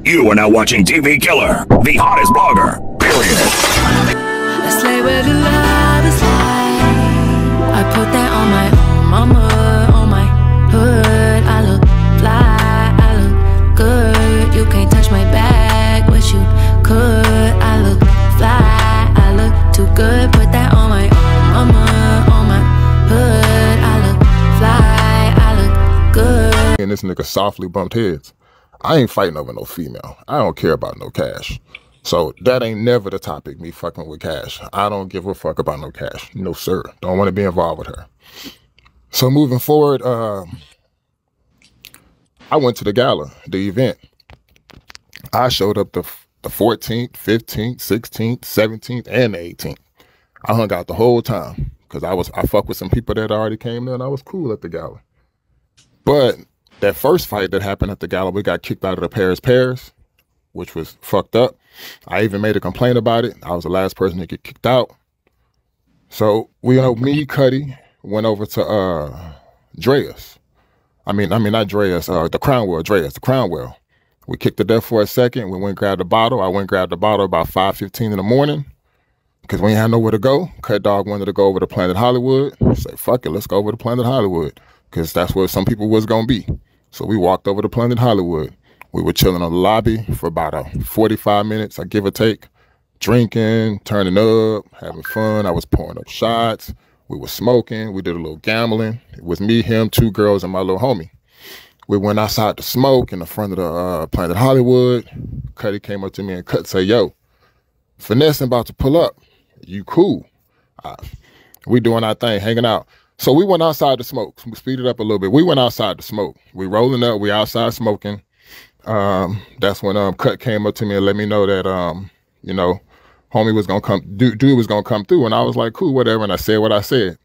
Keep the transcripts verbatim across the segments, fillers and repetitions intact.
You are now watching T V Killer, the hottest blogger, period. Let's lay where the love is like. I put that on my mama, on my hood. I look fly, I look good. You can't touch my bag, but you could. I look fly, I look too good. Put that on my mama, on my hood. I look fly, I look good. And this nigga softly bumped heads. I ain't fighting over no female. I don't care about no cash. So that ain't never the topic, me fucking with cash. I don't give a fuck about no cash. No, sir. Don't want to be involved with her. So moving forward, uh, I went to the gala, the event. I showed up the, the fourteenth, fifteenth, sixteenth, seventeenth, and the eighteenth. I hung out the whole time because I was I fuck with some people that already came there and I was cool at the gala. But that first fight that happened at the gala, we got kicked out of the Paris Paris, which was fucked up. I even made a complaint about it. I was the last person to get kicked out. So we, you know, me, Cuddy, went over to uh, Dreas. I mean, I mean not Dreas, uh, the Crownwell, Dreas, the Crownwell. We kicked it there for a second. We went and grabbed a bottle. I went and grabbed a bottle about five fifteen in the morning because we ain't had nowhere to go. Cut Dog wanted to go over to Planet Hollywood. I said, fuck it, let's go over to Planet Hollywood because that's where some people was going to be. So we walked over to Planet Hollywood. We were chilling on the lobby for about a forty-five minutes, I give or take, drinking, turning up, having fun. I was pouring up shots. We were smoking. We did a little gambling. It was me, him, two girls, and my little homie. We went outside to smoke in the front of the uh, Planet Hollywood. Cuddy came up to me and cut say, yo, Finesse about to pull up. You cool? Uh, we doing our thing, hanging out. So we went outside to smoke. We speeded up a little bit. We went outside to smoke. We rolling up. We outside smoking. Um, that's when um Cut came up to me and let me know that um you know homie was gonna come, dude, dude was gonna come through, and I was like, cool, whatever. And I said what I said.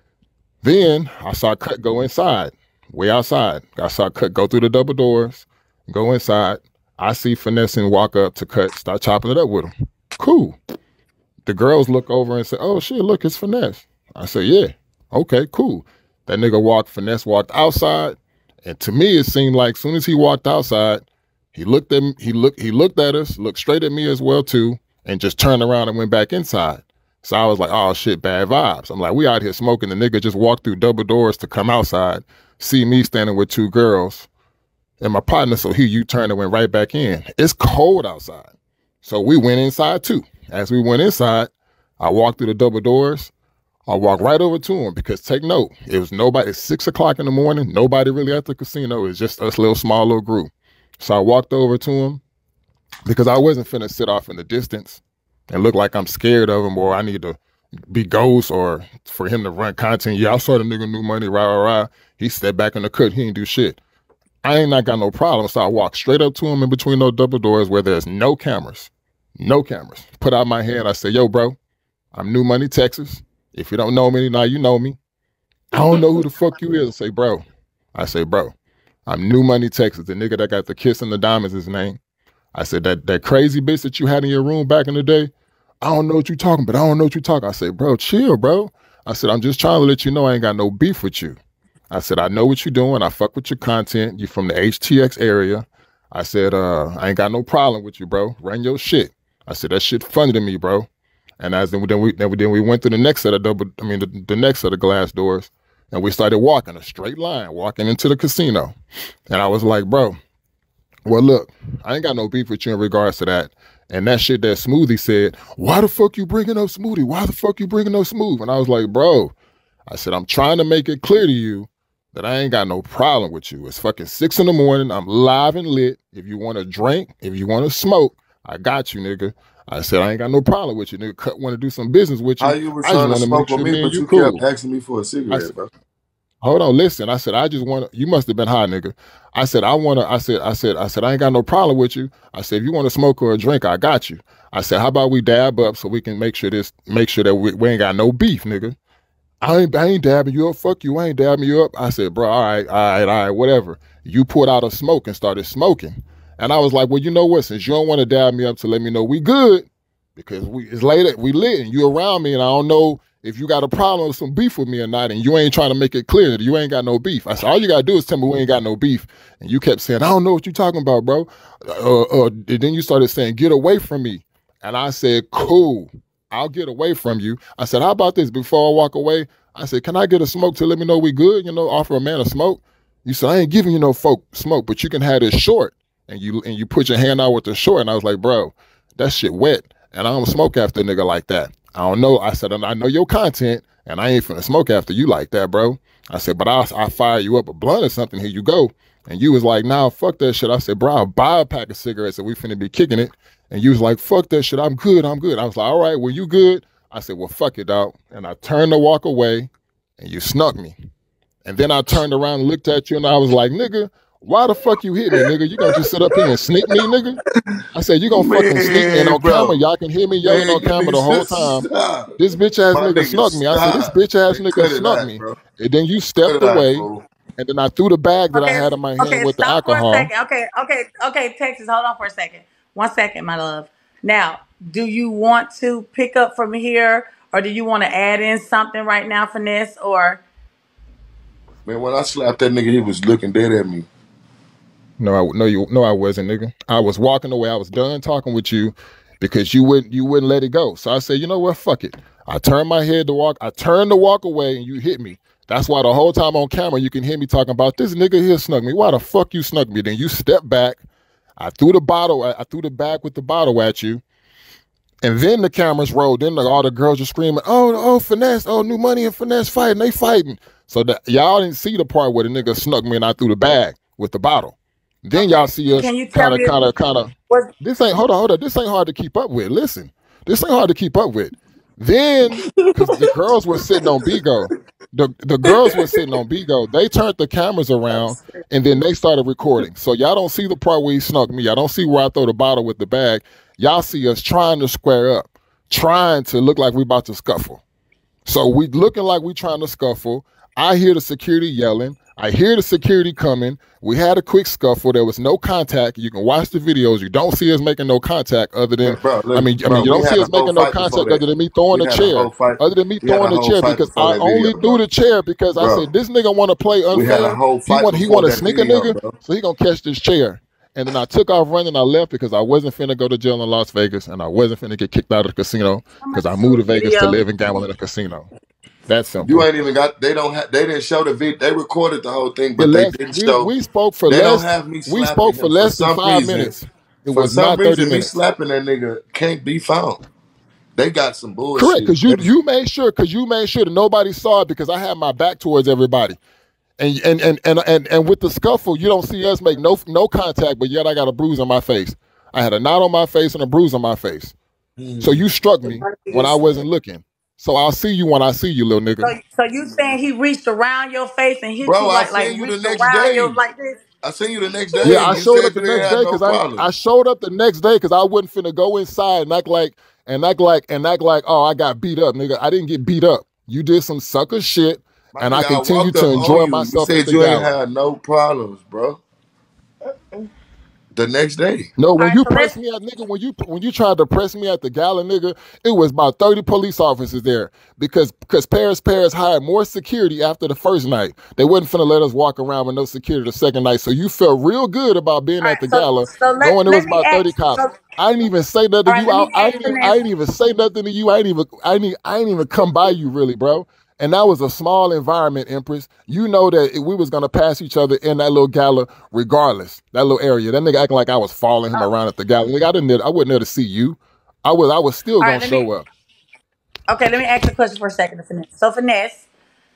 Then I saw Cut go inside, way outside. I saw Cut go through the double doors, go inside. I see Finesse and walk up to Cut, start chopping it up with him. Cool. The girls look over and say, oh shit, look, it's Finesse. I said, yeah. Okay, cool. That nigga walked, Finesse walked outside, and to me it seemed like as soon as he walked outside, he looked at me, he looked he looked at us, looked straight at me as well too, and just turned around and went back inside. So I was like, oh shit, bad vibes. I'm like, we out here smoking. The nigga just walked through double doors to come outside, see me standing with two girls and my partner, so he U-turned and went right back in. It's cold outside. So we went inside too. As we went inside, I walked through the double doors. I walked right over to him because take note, it was nobody, it's six o'clock in the morning, nobody really at the casino. It was just us little small little group. So I walked over to him because I wasn't finna sit off in the distance and look like I'm scared of him or I need to be ghost or for him to run content. Yeah, I saw the nigga new money, rah, rah, rah. He stepped back in the cut, he ain't do shit. I ain't not got no problem. So I walked straight up to him in between those double doors where there's no cameras, no cameras. Put out my hand, I said, yo, bro, I'm New Money, Texas. If you don't know me, now you know me. I don't know who the fuck you is. I say, bro. I say, bro, I'm New Money, Texas. The nigga that got the kiss and the diamonds is his name. I said, that that crazy bitch that you had in your room back in the day, I don't know what you talking, but I don't know what you talking. I said, bro, chill, bro. I said, I'm just trying to let you know I ain't got no beef with you. I said, I know what you're doing. I fuck with your content. You from the H T X area. I said, uh, I ain't got no problem with you, bro. Run your shit. I said, that shit funny to me, bro. And as then we then we then we, then we went through the next set of double, I mean the, the next set of glass doors, and we started walking a straight line, walking into the casino. And I was like, bro, well look, I ain't got no beef with you in regards to that. And that shit that Smoothie said, why the fuck you bringing up Smoothie? Why the fuck you bringing up Smooth? And I was like, bro, I said, I'm trying to make it clear to you that I ain't got no problem with you. It's fucking six in the morning. I'm live and lit. If you want to drink, if you want to smoke, I got you, nigga. I said, I ain't got no problem with you, nigga. Cut want to do some business with you. How you were I trying just to want smoke to make with sure me, me and but you you cool. kept asking me for a I cigarette, said, bro. hold on, listen. I said, I just want to, you must have been high, nigga. I said, I want to, I said, I said, I said, I ain't got no problem with you. I said, if you want to smoke or a drink, I got you. I said, how about we dab up so we can make sure this, make sure that we, we ain't got no beef, nigga. I ain't, I ain't dabbing you up. Fuck you. I ain't dabbing you up. I said, bro, all right, all right, all right, whatever. You pulled out a smoke and started smoking. And I was like, well, you know what? Since you don't want to dab me up to let me know we good, because we it's late, we lit, and you around me, and I don't know if you got a problem with some beef with me or not, and you ain't trying to make it clear that you ain't got no beef. I said, all you gotta do is tell me we ain't got no beef. And you kept saying, I don't know what you're talking about, bro. Uh, uh, and then you started saying, get away from me. And I said, cool, I'll get away from you. I said, how about this? Before I walk away, I said, can I get a smoke to let me know we good? You know, offer a man a smoke. You said, I ain't giving you no folk smoke, but you can have this short. And you and you put your hand out with the short. And I was like, bro, that shit wet. And I don't smoke after a nigga like that. I don't know. I said, I know your content, and I ain't finna smoke after you like that, bro. I said, but I'll, I'll fire you up a blunt or something. Here you go. And you was like, nah, fuck that shit. I said, bro, I'll buy a pack of cigarettes and we finna be kicking it. And you was like, fuck that shit. I'm good. I'm good. I was like, all right, well, you good? I said, well, fuck it, dog. And I turned to walk away, and you snuck me. And then I turned around and looked at you, and I was like, nigga, why the fuck you hit me, nigga? You gonna just sit up here and sneak me, nigga? I said, you gonna man, fucking sneak me. And on bro. camera, y'all can hear me yelling man, on camera the whole time. Stop. This bitch ass nigga, nigga snuck me. I said, this bitch ass man, nigga snuck out, me. Bro. And then you stepped away, out, and then I threw the bag that okay, I had in my hand okay, with the alcohol. For a second. Okay, okay, okay, Texas, hold on for a second. One second, my love. Now, do you want to pick up from here, or do you want to add in something right now, Finesse, or? Man, when I slapped that nigga, he was looking dead at me. No, I no you no I wasn't, nigga. I was walking away. I was done talking with you because you wouldn't you wouldn't let it go. So I said, you know what, fuck it. I turned my head to walk. I turned to walk away, and you hit me. That's why the whole time on camera you can hear me talking about this nigga here snuck me. Why the fuck you snuck me? Then you stepped back. I threw the bottle. I threw the bag with the bottle at you. And then the cameras rolled. Then all the girls are screaming, oh, oh, Finesse, oh, New Money and Finesse fighting. They fighting. So that y'all didn't see the part where the nigga snuck me and I threw the bag with the bottle. Then y'all see us kind of, kind of, kind of. This ain't, hold on, hold on. This ain't hard to keep up with. Listen, this ain't hard to keep up with. Then, because the girls were sitting on Bigo, the, the girls were sitting on Bigo, they turned the cameras around and then they started recording. So y'all don't see the part where he snuck me. Y'all don't see where I throw the bottle with the bag. Y'all see us trying to square up, trying to look like we about to scuffle. So we looking like we trying to scuffle. I hear the security yelling. I hear the security coming. We had a quick scuffle. There was no contact. You can watch the videos. You don't see us making no contact other than, bro, look, I mean, bro, I mean, you don't see us making no contact other than me throwing we a chair. Other than me we throwing the chair because I only video, threw the chair because bro. I said, this nigga want to play unfair. He want, he want to sneak video, a nigga, bro. So he going to catch this chair. And then I took off running. I left because I wasn't finna go to jail in Las Vegas and I wasn't finna get kicked out of the casino because I moved to Vegas video. to live and gamble in a casino. That's simple. You ain't even got. They don't. have They didn't show the video. They recorded the whole thing, but the they less, didn't we, show. We spoke for they less. Don't have me we spoke for less for than five reason, minutes. It for was some not reason, thirty me minutes. slapping that nigga can't be found. They got some bullshit. Correct, because you you made sure because you made sure that nobody saw it because I had my back towards everybody, and and and and and, and with the scuffle, you don't see us make no no contact, but yet I got a bruise on my face. I had a knot on my face and a bruise on my face. Mm. So you struck me when I wasn't looking. So I'll see you when I see you, little nigga. So, so you saying he reached around your face and hit Bro, you like, I like seen you the reached next around day. your like this? I seen you the next day. Yeah, I you showed up the you next day because no I I showed up the next day because I wasn't finna go inside and act like and act like and act like oh I got beat up, nigga. I didn't get beat up. You did some sucker shit, My and I continue to enjoy myself. You said you ain't had no problems, bro. The next day. No, when right, you so pressed me at nigga, when you when you tried to press me at the gala, nigga, it was about thirty police officers there because because Paris Paris hired more security after the first night. They wasn't finna let us walk around with no security the second night. So you felt real good about being All at the right, so, gala, so let, knowing it was about ask, thirty cops. So, I didn't even say nothing to right, you. I, I, didn't even, I didn't even say nothing to you. I didn't even I didn't I didn't even come by you really, bro. And that was a small environment, Empress. You know that we was gonna pass each other in that little gala, regardless. That little area. That nigga acting like I was following him oh. around at the gala. Nigga, I didn't. I wasn't there to see you. I was. I was still All gonna right, show me, up. Okay, let me ask you a question for a second. To Finesse. So Finesse,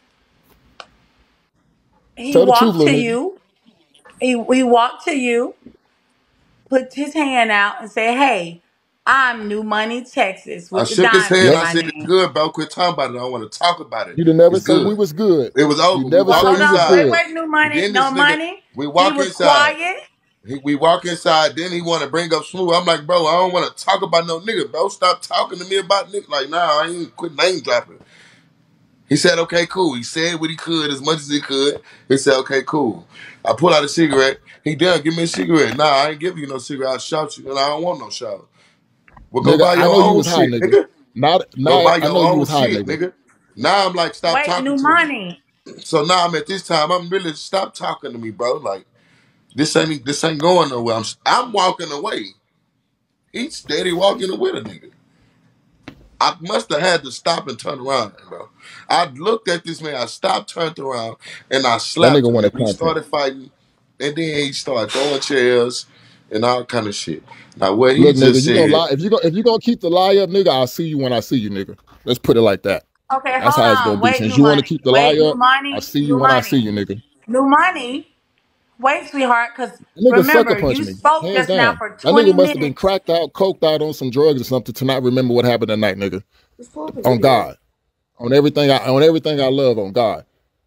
he Tell walked truth, to nigga. you. He he walked to you, put his hand out, and said, "Hey, I'm New Money, Texas." With I the shook his hand. Yep. I said, "It's good, bro. Quit talking about it. I don't want to talk about it." You didn't never it's say good. we was good. It was over. You never said we was good. Wait, wait, New Money, no nigga, money. We walk he was inside. Quiet. He, we walk inside. Then he want to bring up Smooth. I'm like, bro, I don't want to talk about no nigga, bro. Stop talking to me about nigga. Like, nah, I ain't quit name dropping. He said, okay, cool. He said what he could as much as he could. He said, okay, cool. I pull out a cigarette. He done, give me a cigarette. Nah, I ain't giving you no cigarette. I'll shout you, and I don't want no shout. Well, go nigga, buy your I know own you was shit, high, nigga. nigga. Not, not, go buy your I know own you was high, shit, nigga. nigga. Now I'm like, stop Wait, talking new to money. me. So now I'm at this time. I'm really stop talking to me, bro. Like this ain't this ain't going nowhere. I'm I'm walking away. He's steady walking away, the nigga. I must have had to stop and turn around, bro. I looked at this man. I stopped, turned around, and I That slapped nigga him. wanted And we content. started fighting, and then he started throwing chairs and all kind of shit. Now what he Look, nigga, just you gonna said, lie. If you go, if you gonna keep the lie up, nigga, I'll see you when I see you, nigga. Let's put it like that. Okay, That's hold how it's gonna on. be. Wait, Since new you want to money. keep the Wait, lie new up, money. I see you New when I see money. you, nigga. New money. Wait, sweetheart, because That nigga sucker remember, punched you me, spoke hands just now down. for That twenty nigga must have been minutes. cracked out, coked out on some drugs or something to not remember what happened that night, nigga. Just pull up a On video. God, on everything, I on everything I love, on God.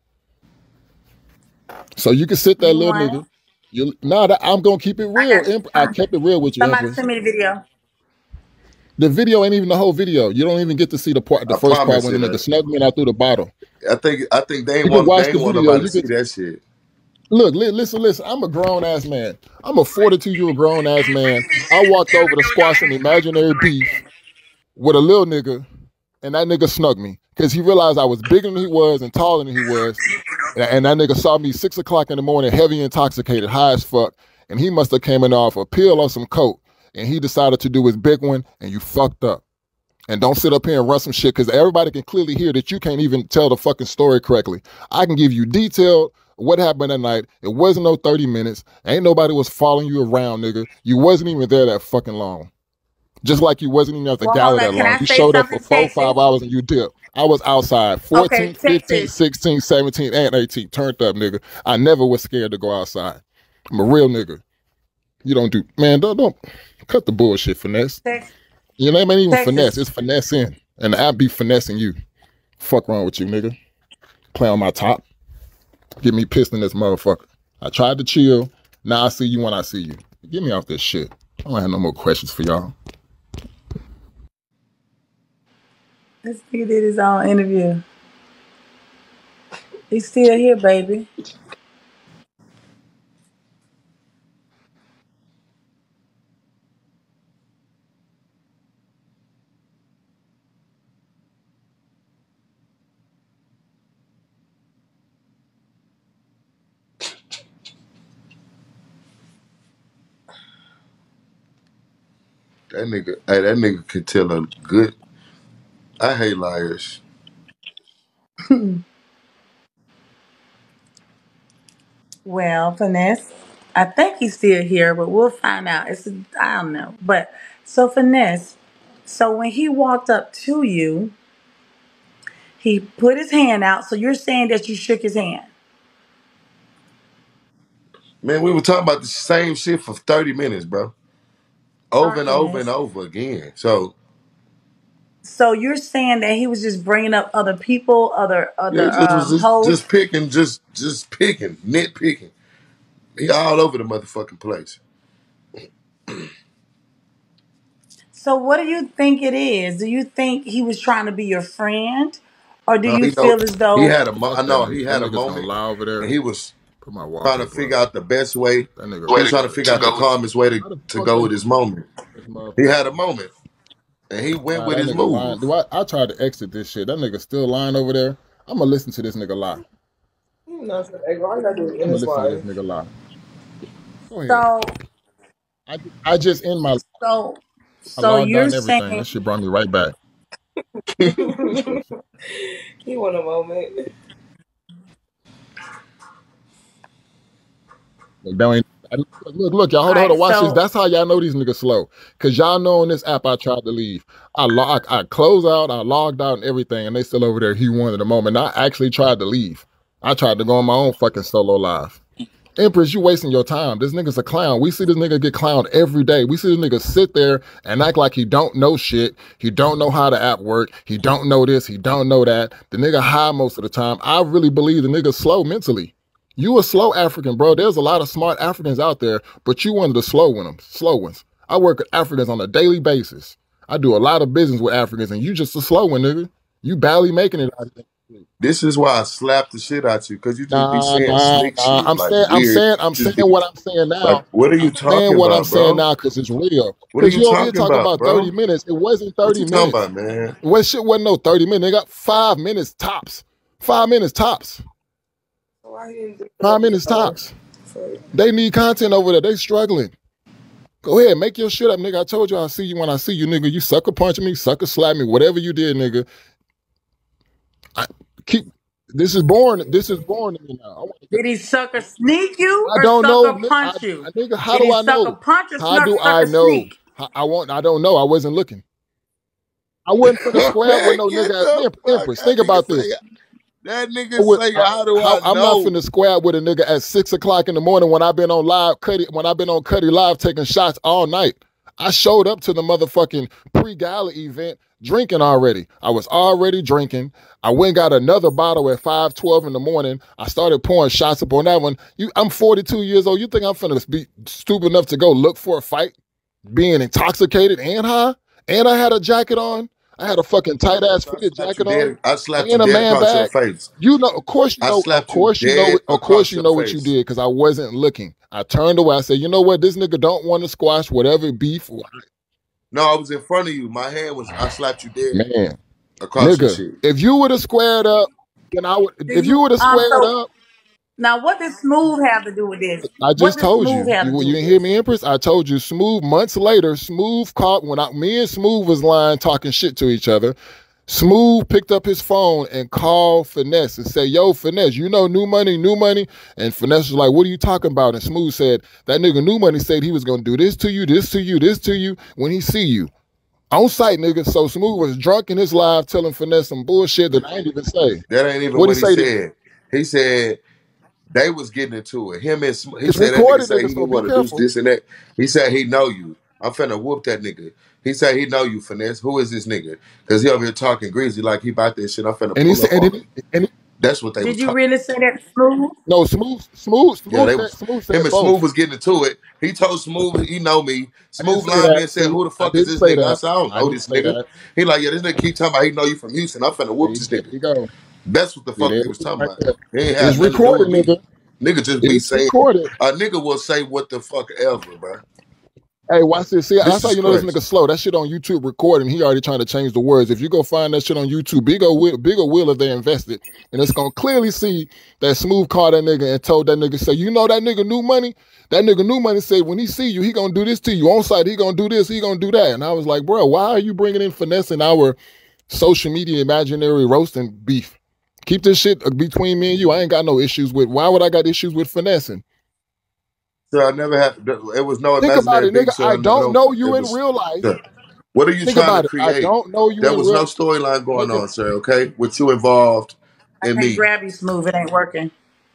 So you can sit there, New little money. nigga. You nah, that, I'm gonna keep it I real. got you. Emp- I kept it real with you, Somebody Empress. send me the video. The video ain't even the whole video. You don't even get to see the part, the I first part promise when you the nigga that. snuck me and I threw the bottle. I think I think they ain't You can want watch they the ain't want video. nobody You to see can that shit. look, li- listen, listen. I'm a grown ass man. I'm a forty-two year old grown ass man. I walked over to squash some imaginary beef with a little nigga, and that nigga snuck me because he realized I was bigger than he was and taller than he was. And, and that nigga saw me six o'clock in the morning, heavy intoxicated, high as fuck, and he must have came in off a pill or some coke, and he decided to do his big one, and you fucked up. And don't sit up here and run some shit because everybody can clearly hear that you can't even tell the fucking story correctly. I can give you detailed what happened that night. It wasn't no thirty minutes. Ain't nobody was following you around, nigga. You wasn't even there that fucking long. Just like you wasn't even at the Well, gala hold on. that Can long. I You say showed up for something, four, five Texas? hours and you dipped. I was outside Okay, fourteen, fifteen, Texas. sixteen, seventeen, and eighteen. Turned up, nigga. I never was scared to go outside. I'm a real nigga. You don't do, man, don't, don't cut the bullshit, finesse. Texas. Your name ain't even Texas. finesse. It's finessing. And the app be finessing you. Fuck wrong with you, nigga. Play on my top. Get me pissed in this motherfucker. I tried to chill. Now I see you when I see you. Get me off this shit. I don't have no more questions for y'all. This nigga did his own interview. He's still here, baby. That nigga, hey, that nigga could tell a good. I hate liars. Well, Finesse, I think he's still here, but we'll find out. It's I don't know. But so Finesse, so when he walked up to you, he put his hand out. So you're saying that you shook his hand. Man, we were talking about the same shit for thirty minutes, bro. Over and over and Finesse. over again. So So you're saying that he was just bringing up other people, other yeah, he other just was um just, hosts. just picking, just just picking, nitpicking. He all over the motherfucking place. So what do you think it is? Do you think he was trying to be your friend, or do No, you he know feel as he though had a mo- I Fuck that know he nigga. That had a nigga's gonna moment, lie over and there. he was Put my trying to wallpaper figure up. out the best way. That nigga He was right trying to there. figure out the calmest way to, How the to fuck go that with his moment. this He motherfucker? had a moment, and he went Nah, with that his nigga lying. move. Do I I tried to exit this shit. That nigga still lying over there. I'm gonna listen to this nigga lie. You know, so, hey, all you gotta do is I'm end gonna this listen to this live. nigga lie. Go ahead. so I I just end my so I so logged you're out and everything. saying That shit brought me right back. He want a moment. Look, that ain't, I- look, look, y'all, hold all on, hold right, on, watch this. so That's how y'all know these niggas slow. Cause y'all know on this app I tried to leave. I log, I closed out, I logged out and everything, and they still over there. He wanted a moment. I actually tried to leave. I tried to go on my own fucking solo live. Empress, you wasting your time. This nigga's a clown. We see this nigga get clowned every day. We see this nigga sit there and act like he don't know shit. He don't know how the app work. He don't know this. He don't know that. The nigga high most of the time. I really believe the nigga's slow mentally. You a slow African, bro. There's a lot of smart Africans out there, but you one of the slow ones. Slow ones. I work with Africans on a daily basis. I do a lot of business with Africans, and you just a slow one, nigga. You barely making it out of This is why I slapped the shit out you, because you just be Nah, saying nah, slick nah. shit, I'm like saying, I'm weird. saying, I'm Just saying be what I'm saying like, now. what are you I'm saying talking what I'm about, saying bro? now because it's real. What are Because you you over here talking talking about, about thirty bro? minutes. It wasn't What thirty you talking minutes. about, man? What shit wasn't no thirty minutes. They got five minutes tops. Five minutes tops. Why he didn't do Five that minutes before? tops. So, They need content over there. They struggling. Go ahead, make your shit up, nigga. I told you I'll see you when I see you, nigga. You sucker punch me, sucker slap me, whatever you did, nigga. I keep. This is boring. This is boring to me now. I, want to Did he sucker sneak you I or don't know, sucker ni- I, punch you? I, nigga. How Did do he I sucker know? punch or How do I sucker know? sneak? I, I want. I don't know. I wasn't looking. I wasn't finna square with Man, no get nigga. the Em- fuck. Empress, That think nigga about say, this. that I nigga would, say, I, how do how, I I'm not know? finna square with a nigga at six o'clock in the morning when I've been on live Cuddy, when I've been on Cuddy Live taking shots all night. I showed up to the motherfucking pre-gala event drinking already. I was already drinking. I went and got another bottle at five twelve in the morning. I started pouring shots up on that one. You, I'm forty-two years old. You think I'm finna be stupid enough to go look for a fight, being intoxicated and high? And I had a jacket on. I had a fucking tight ass I fitted slapped you jacket on dead. I slapped you and a dead man across your bag. face. You know, of course you I know, of slapped you course you know, dead of course across you your know what you face. did because I wasn't looking. I turned away. I said, you know what, this nigga don't want to squash whatever beef. No, I was in front of you. My hand was, I slapped you dead Man, across your nigga, shit. if you would have squared up, then I would. Do If you you would have um squared so up, now what does smooth have to do with this? I What just does told smooth you. have to You, do you with didn't hear this? me, Empress? I told you. Smooth months later, Smooth caught when I, me and Smooth was lying, talking shit to each other. Smooth picked up his phone and called Finesse and said, yo, Finesse, you know New Money, New Money? And Finesse was like, what are you talking about? And Smooth said, that nigga New Money said he was going to do this to you, this to you, this to you when he see you. On site, nigga. So Smooth was drunk in his live telling Finesse some bullshit that I ain't even say. That ain't even What'd what he he say to you? said. He said they was getting into it. Him and Sm- he It's said that nigga recorded, say nigga, he so didn't be want to do careful. this and that. He said he know you. I'm finna whoop that nigga. He said he know you, Finesse. Who is this nigga? Because he over here talking greasy like he about this shit. I'm finna And he pull said, up and, on he, him. and he, That's what they was Did you talking. really say that to smooth? no, Smooth, Smooth, Yeah, Smooth they said, was Smooth him said and Smooth both. was getting into it. He told Smooth he know me. I didn't Smooth say lied me that. and said, See, who the I fuck is didn't this say nigga? I that. said, I don't I know didn't this say nigga. that. He like, yeah, this nigga keep talking about he know you from Houston. I'm finna whoop See, this there nigga. you go. That's what the See, fuck there he it was is talking right about. there. He ain't It's had nothing to do recorded, with me. nigga. Nigga just be It's saying, recorded. a nigga will say what the fuck ever, bro. Hey, watch this. See, This that's how is you know this crazy. nigga slow. That shit on YouTube recording. He already trying to change the words. If you go find that shit on YouTube, big or will, big or will if they invested, and it's gonna clearly see that Smooth called that nigga and told that nigga, say, you know that nigga New Money? That nigga New Money said when he see you, he gonna do this to you on site. He gonna do this. He gonna do that. And I was like, bro, why are you bringing in finesse in our social media imaginary roasting beef? Keep this shit between me and you. I ain't got no issues with. Why would I got issues with finessing? So I never had. It was no Think about imaginary it, nigga. beef. So I I never don't know. know It you in was. real life. What are you Think trying to about it. I create? don't know you There in was real no storyline going nigga. on, sir. Okay, with you involved I in can't me. grab you smooth. It ain't working.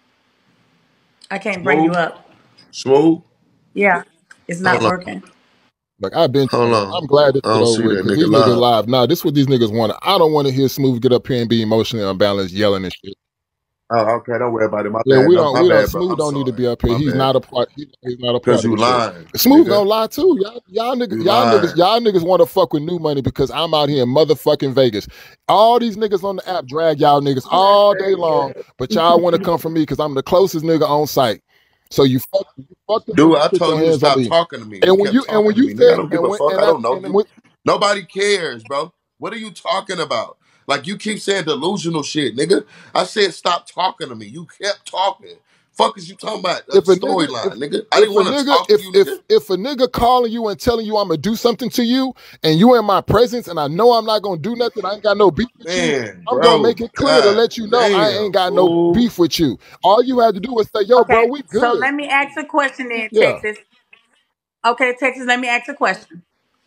I can't bring you Smooth, up. smooth. Yeah, it's not Hold on, working. Like I've been, hold on. I'm glad this I shit don't over see with that because nigga these niggas live. live. Nah, this what these niggas want. I don't want to hear Smooth get up here and be emotionally unbalanced, yelling and shit. Oh, okay. Don't worry about it. My Yeah, bad. we No, don't, my we don't. bad, bro. Smooth I'm don't need to sorry. be up here. My He's bad. not a part. He, he's not a part Cause of you this shit. lying, Smooth nigga. gonna lie too. Y'all, y'all niggas, You y'all lying. niggas, y'all niggas want to fuck with New Money because I'm out here in motherfucking Vegas. All these niggas on the app drag y'all niggas all day long, but y'all want to come for me because I'm the closest nigga on site. So you fuck, you fucked up when Dude, you I put told your you to hands on stop me. talking to me. You And when kept you and when talking to you me, nigga. I said don't give and a when fuck. and I I don't know and you. when Nobody cares, bro. What are you talking about? Like you keep saying delusional shit, nigga. I said stop talking to me. You kept talking. Fuck is you talking about? A if a nigga, if storyline, nigga. I if didn't a want to nigga, talk to if you, if nigga. if a nigga calling you and telling you I'm gonna do something to you, and you in my presence, and I know I'm not gonna do nothing, I ain't got no beef with you. Man, I'm gonna bro. make it clear to God let you know I damn, ain't got no fool. beef with you. All you had to do was say, "Yo, bro, Okay, we so good." let me ask a question then, Yeah. Texas. Okay, Texas, let me ask a question.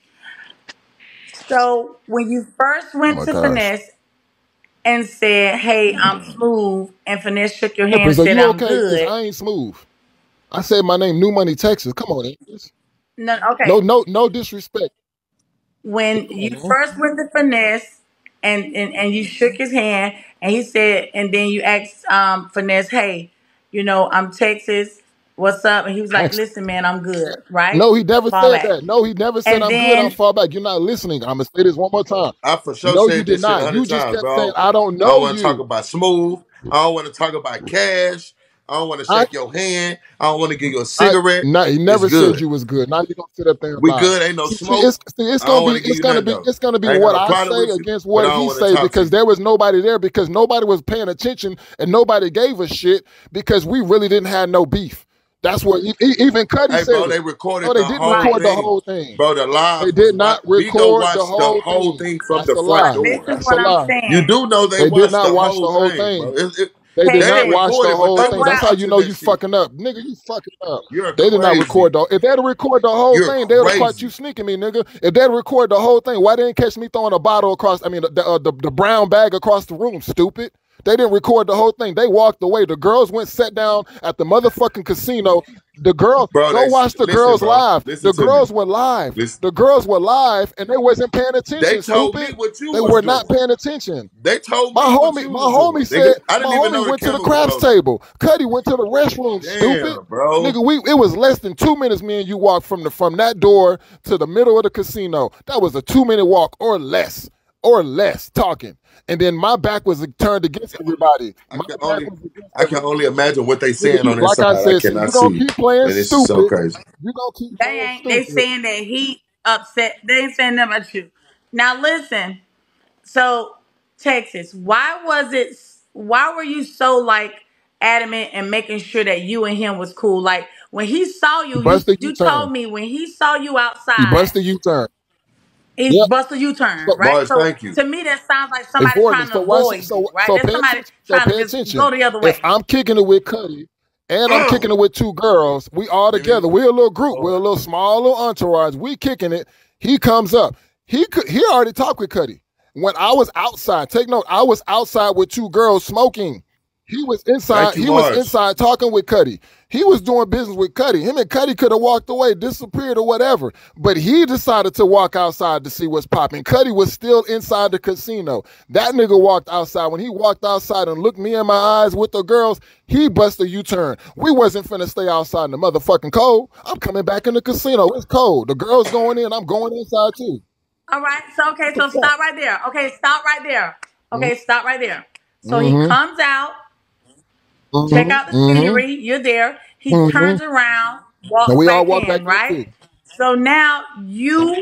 So when you first Oh went my to gosh. Finesse and said, "Hey, I'm smooth," and Finesse shook your hand and Empress, are said, you "I'm okay? Cause good." I ain't smooth. I said my name, New Money, Texas. Come on, Empress. No, No, okay. no, no disrespect. When Come you on, man. first went to Finesse and, and, and you shook his hand and he said, and then you asked um, Finesse, "Hey, you know, I'm Texas. what's up? And he was like, Gangsta. listen, man, I'm good, right? No, he never Fall said back. that. No, he never said And I'm good. I'm then far back. You're not listening. I'm gonna say this one more time. I for sure No, you said did this shit a not. You hundred just times, kept saying bro. I don't I don't know want to talk you. about smooth. I don't want to talk about cash. I don't want to I shake your hand. I don't want to give you a I cigarette. no, he It's never said good. you was good. Now you gonna sit up there and We lie. good. Ain't no See, see, smoke. it's see, it's I gonna don't be want to give it's you gonna nothing be though. it's gonna be I ain't what got no I problem say with you, against but what I don't he want to say talk to because you. there was nobody there because nobody was paying attention and nobody gave a shit because we really didn't have no beef. That's what e- e- even Cuddy Hey, said bro, it. they No, recorded they the didn't whole right. record the thing. whole thing. Bro, the They live did was not what Vito record the watched the whole whole thing. thing from That's the a front But lie. this door. is That's what a I'm lie. You saying. do know they They did watched not the watch the whole whole thing, bro. thing. It, it, They did Take they not ain't this. watch the recorded, but whole they So thing. was what That's I how you watching know that you shit. fucking up. Nigga, you fucking up. You're They did not crazy. record the if they'd record the whole You're thing, they would have caught you crazy. sneaking me, nigga. If they'd record the whole thing, why didn't catch me throwing a bottle across I mean the uh, the, the brown bag across the room, stupid? They didn't record the whole thing. They walked away. The girls went sat down at the motherfucking casino. The girls Bro, go they watch the listen, girls bro. live. Listen The to me. girls were live. Listen. The girls were live and they wasn't paying They attention, told me stupid. what you They was were not doing. paying attention. They told My me what homie, you my was doing. homie Nigga, said, I my didn't even homie know the went to the camera was craps rolling. table. Cuddy went to the restroom, stupid. Damn, bro. Nigga, we it was less than two minutes. Me and you walked from the from that door to the middle of the casino. That was a two minute walk or less, or less talking. And then my back was turned against everybody. I My can back only was against I can everybody. only imagine what they Nigga, saying you, on that like side. I I said, so cannot you gonna see. keep playing And this is so stupid. crazy. You gonna keep they playing ain't they stupid. saying that he upset. They ain't saying nothing about you. Now listen. So Texas, why was it? Why were you so like adamant and making sure that you and him was cool? Like when he saw He you, you busted you U-turn. told me when he saw you He outside, busted U-turn. he Yep. busted U turn, So, right? Boys, So thank you. to me, that sounds like somebody avoid me. trying to So watch. avoid you, So right? so That's pay somebody attention. So trying to pay just attention. go the other If way. I'm kicking it with Cuddy and I'm kicking it with two girls, we all Give me together. We're a little group. oh, We're a little small little entourage. We kicking it. He comes up. He could. He already talked with Cuddy. When I was outside, take note. I was outside with two girls smoking. He was inside. thank you, He was Mars. inside talking with Cuddy. He was doing business with Cuddy. Him and Cuddy could have walked away, disappeared, or whatever. But he decided to walk outside to see what's popping. Cuddy was still inside the casino. That nigga walked outside. When he walked outside and looked me in my eyes with the girls, he busted a U-turn. We wasn't finna stay outside in the motherfucking cold. I'm coming back in the casino. It's cold. The girls going in. I'm going inside too. All right. So okay. What the So fuck? stop right there. Okay. Stop right there. Okay. Stop right there. So he Mm-hmm. comes out. Check Mm-hmm. out the Mm-hmm. scenery. You're there. He Mm-hmm. turns around, And walks we all back walk back in, in right? too. So now you,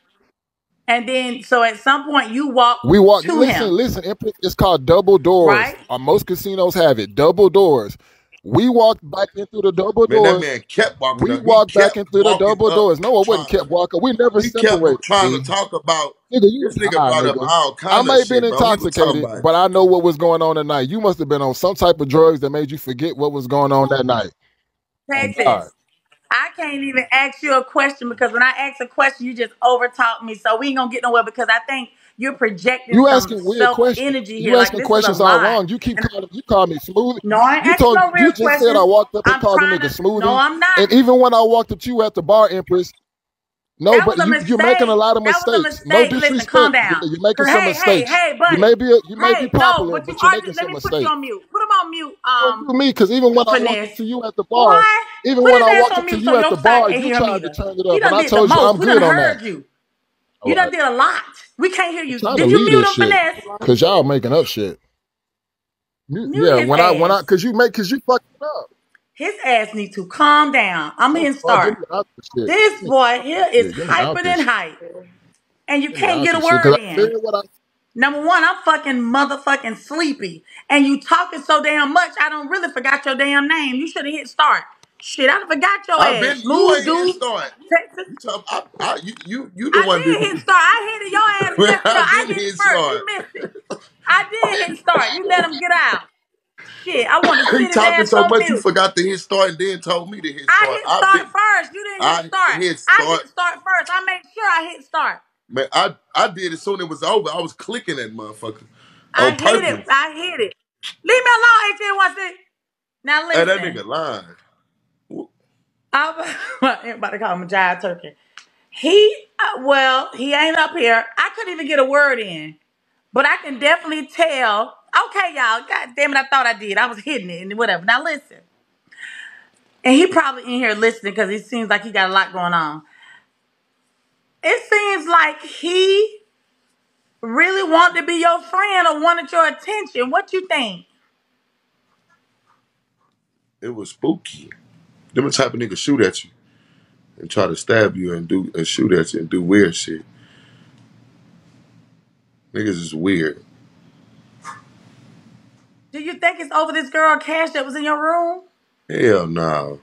and then, so at some point you walk We walk. to Listen, him, listen. Empress, it's called double doors. right? Uh, most casinos have it. Double doors. We walked back in through the double Man, that doors. man kept walking We up. He walked back kept in through the walking double up, doors. No, I trying. wouldn't kept walking. We never He kept separated. trying to G. talk about Nigga, you this nigga high, brought up nigga. all I kind may of have been shit, bro. He was talking intoxicated, about but I know what was going on that night. You must have been on some type of drugs that made you forget what was going on that night. Oh God. Texas. I can't even ask you a question because when I ask a question, you just overtalk me. So we ain't gonna get nowhere because I think you're projecting You some asking weird self questions. energy You here. Like asking this is a questions all lie. wrong. You keep And calling. You call me smooth. no, I ain't You asking told. no You real just said I questions. walked up and I'm called a trying nigga to. No, smoothie. I'm not. And even when I walked up to you at the bar, Empress. No, That but was a you you're making a mistake. lot of That was a mistakes. No mistake. Listen, calm disrespect. You- down. You're making Cause some hey, hey, mistakes. hey, You buddy. may be a, you may be Hey, no, popular, but you but you're are. making Let some me put you mistakes. on mute. Put him on mute. Don't Um, do me, because even when I walked up finesse. to you at the Boy, bar, even put when his I ass walked on up to mute you so at your the side bar, can't you hear him tried to either. turn it He up, and done I did the told you most. I'm We done good on that. heard you. All You done right, did a lot. We can't hear I'm you. trying to Did you leave mute this him, shit, finesse? cause y'all making up shit. You, Mute yeah, his when I when I ass. cause you make cause you fucked it up. His ass need to calm down. I'm First hitting of all, get start. me out this shit. This Get me boy out here this is shit. Get me out hyper this than shit. hype. And you Get me can't out get a this shit. Cause word I said in. what I Number one, I'm fucking motherfucking sleepy. And you talking so damn much, I don't really forgot your damn name. You should have hit start. Shit, I done forgot your I ass. been you Smooth ain't hit dude. start. Texas. You talk, I, I, you, you, you the I one did did. hit start. I hit it. Your ass messed up. I I been hit it hit first. You start. missed it. I did hit start. You let him get out. Shit, I want to He sit his talking ass so on much you mute. forgot to hit start and then told me to hit I start. hit I start been, first. You didn't hit I start. hit I start. hit start first. I made sure I hit start. Man, I, I did as soon as it was over. I was clicking that motherfucker I on hit it. purpose. I hit it. Leave me alone, H N one six. Now Hey, that listen. nigga lying. I'm about to call him a jive turkey. He, uh, well, he ain't up here. I couldn't even get a word in. But I can definitely tell. Okay, y'all. God damn it, I thought I did. I was hitting it and whatever. Now listen. and he probably in here listening because it seems like he got a lot going on. It seems like he really wanted to be your friend or wanted your attention. What you think? It was spooky. Them the type of niggas shoot at you and try to stab you and do and shoot at you and do weird shit. Niggas is weird. Do you think it's over this girl Cash that was in your room? Hell no.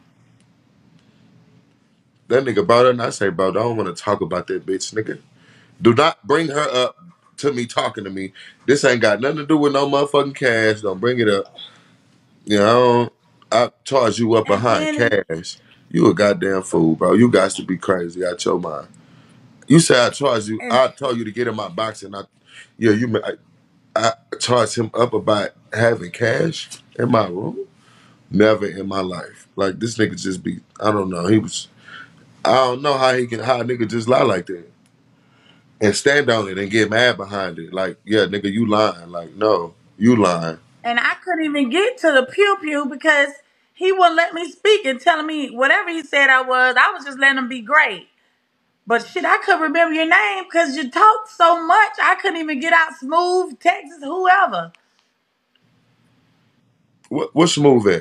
That nigga brought her and I say, bro, I don't want to talk about that bitch, nigga. Do not bring her up to me talking to me. This ain't got nothing to do with no motherfucking Cash. Don't bring it up. You know, I charge you up And behind then, Cash. You a goddamn fool, bro. You got to be crazy out your mind. You say I charge you. and I told you to get in my box and I, yeah, you. I, I charged him up about having Cash in my room. Never in my life. Like this nigga just be. I don't know. He was. I don't know how he can. How a nigga just lie like that and stand on it and get mad behind it. Like, yeah, nigga, you lying. Like, no, you lying. and I couldn't even get to the pew pew because he wouldn't let me speak and telling me whatever he said I was. I was just letting him be great. But shit, I couldn't remember your name because you talked so much. I couldn't even get out Smooth, Texas, whoever. What what's Smooth at?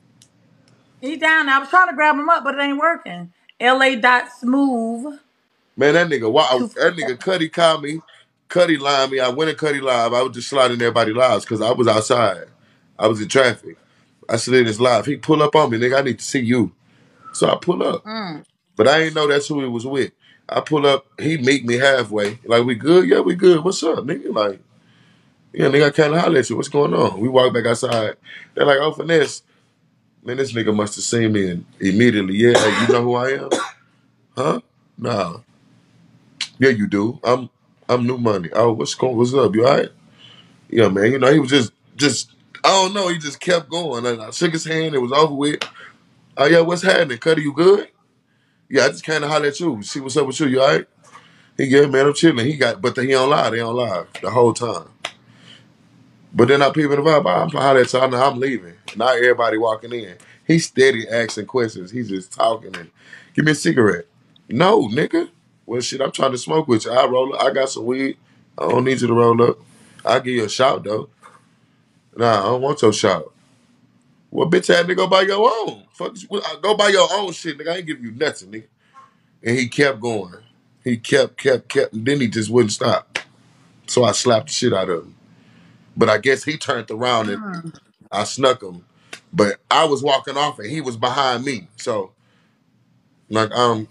He down there. I was trying to grab him up, but it ain't working. L A dot smooth. Man, that nigga, wow, Two that nigga Cuddy called me. Cuddy lied me. I went in Cuddy live. I was just sliding everybody lives because I was outside. I was in traffic. I slid his live. He pull up on me, nigga. I need to see you. So I pull up. Mm. But I ain't know that's who he was with. I pull up. He meet me halfway. Like, we good? Yeah, we good. What's up, nigga? Like, yeah, nigga, I can't holler at you. What's going on? We walk back outside. They're like, oh, Finesse. Man, this nigga must have seen me and immediately, yeah, hey, you know who I am? Huh? Nah. Yeah, you do. I'm I'm New Money. Oh, what's going? What's up? You all right? Yeah, man. You know, he was just just I don't know. He just kept going. And I shook his hand. It was over with. Oh yeah, what's happening? Cuddy, you good? Yeah, I just kind of holler at you. See what's up with you. You all right? He yeah, man, I'm chilling. He got, but the, he don't lie. They don't lie the whole time. But then I peep in the vibe. I'm holler at you. I know I'm leaving. Not everybody walking in. He steady asking questions. He's just talking and give me a cigarette. No, nigga. Well, shit, I'm trying to smoke with you. I roll up. I got some weed. I don't need you to roll up. I'll give you a shot, though. Nah, I don't want your shot. Well, bitch ass nigga, go buy your own. Fuck, go buy your own shit, nigga. I ain't give you nothing, nigga. And he kept going. He kept, kept, kept, and then he just wouldn't stop. So I slapped the shit out of him. But I guess he turned around and Mm. I snuck him. But I was walking off and he was behind me. So, like, um,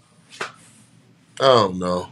I don't know.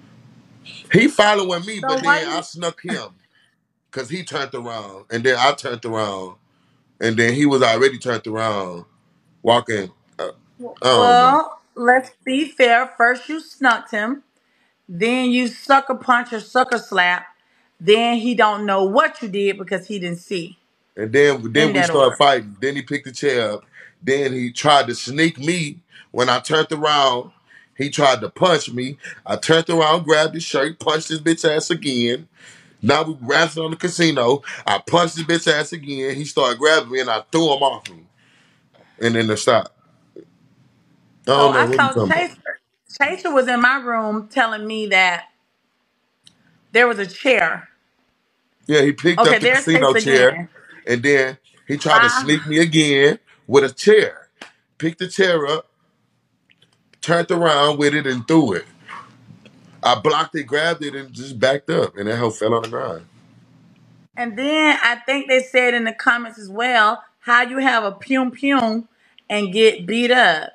He following me, So but why then I you? snuck him because he turned around, and then I turned around, and then he was already turned around, walking. Uh, I don't know. Well, let's be fair. First you snuck him, then you sucker punch or sucker slap, then he don't know what you did because he didn't see. And then, then In we that started order. fighting. Then he picked the chair up. Then he tried to sneak me. When I turned around, he tried to punch me. I turned around, grabbed his shirt, punched his bitch ass again. Now we wrestling on the casino. I punched his bitch ass again. He started grabbing me, and I threw him off me. And then they stopped. I So don't know I what you saw talking about. Chaser. Chaser was in my room telling me that there was a chair. Yeah, he picked Okay, up the there's casino Chaser chair, again. and then he tried to Ah, sneak me again with a chair. Picked the chair up, turned around with it, and threw it. I blocked it, grabbed it, and just backed up, and that hoe fell on the ground. and then I think they said in the comments as well how you have a pum pum and get beat up.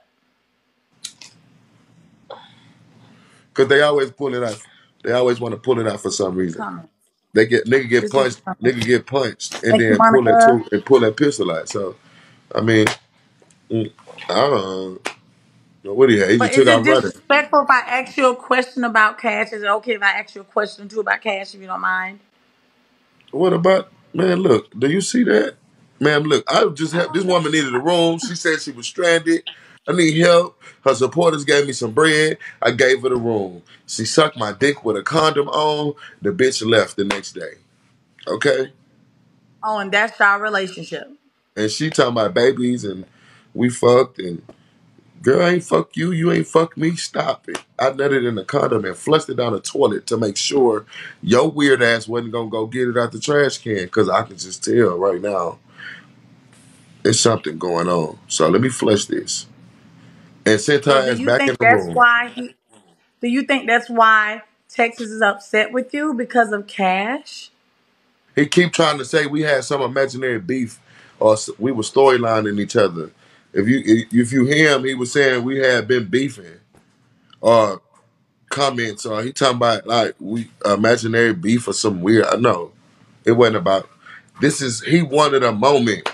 Cause they always pull it out. They always want to pull it out for some reason. Comments. They get nigga get This is the punched, comment. nigga get punched, and Thank you, then pull that Monica. two and pull that pistol out. So I mean, mm, I don't know what he had. He just But is took it out running. disrespectful if I ask you a question about cash? Is it okay if I ask you a question too about cash if you don't mind? What about man? Look, do you see that? Man, look, I just have this woman needed a room. She said she was stranded. I need help. Her supporters gave me some bread. I gave her the room. She sucked my dick with a condom on. The bitch left the next day. Okay? Oh, and that's our relationship. And she talking about babies and We fucked and girl ain't fuck you, you ain't fuck me. Stop it. I nutted in the condom and flushed it down the toilet to make sure your weird ass wasn't gonna go get it out the trash can. Cause I can just tell right now there's something going on. So let me flush this. And sent So her do ass you back in think the that's room. why he? Do you think that's why Texas is upset with you because of Cash? He keep trying to say we had some imaginary beef or s- we were storylining each other. If you if you hear him, he was saying we had been beefing or comments or he talking about like we imaginary beef or some weird. I know it wasn't about. This is he wanted a moment,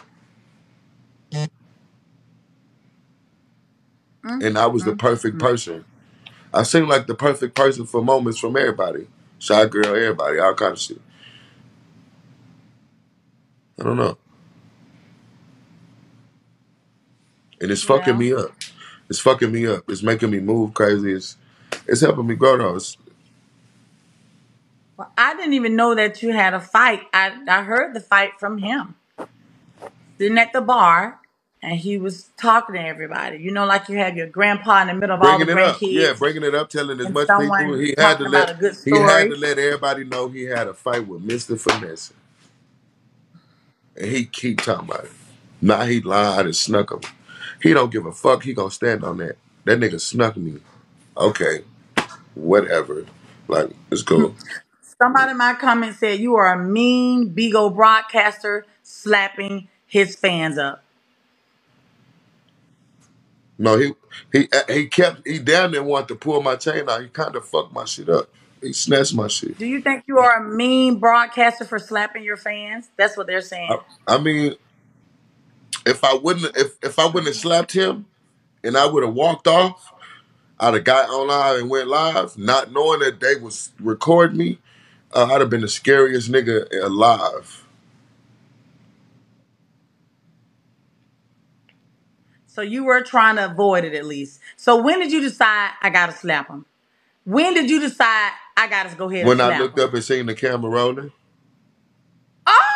and I was the perfect person. I seem like the perfect person for moments from everybody. Shy girl, everybody, all kind of shit. I don't know, and it's fucking Well, me up. It's fucking me up. It's making me move crazy. It's it's helping me grow though. It's, well, I didn't even know that you had a fight. I I heard the fight from him sitting at the bar, and he was talking to everybody. You know, like you have your grandpa in the middle of all the Bringing it up, yeah, grandkids, bringing it up, telling as and much people. someone He had to talking about let a good he had to story. let everybody know he had a fight with Mister Finesse, and he keep talking about it. Now he lied and snuck him. He don't give a fuck. He gonna stand on that. That nigga snuck me. Okay, whatever. Like it's cool. Somebody in my comment said you are a mean Beagle broadcaster slapping his fans up. No, he he he kept he damn near wanted to pull my chain out. He kind of fucked my shit up. He snatched my shit. Do you think you are a mean broadcaster for slapping your fans? That's what they're I, saying. I mean, if I wouldn't if if I wouldn't have slapped him and I would have walked off, I'd have got online and went live, not knowing that they was recording me. Uh, I'd have been the scariest nigga alive. So you were trying to avoid it at least. So when did you decide I gotta slap him? When did you decide I gotta go ahead and When I slap looked him? up and seen the camera rolling, Oh!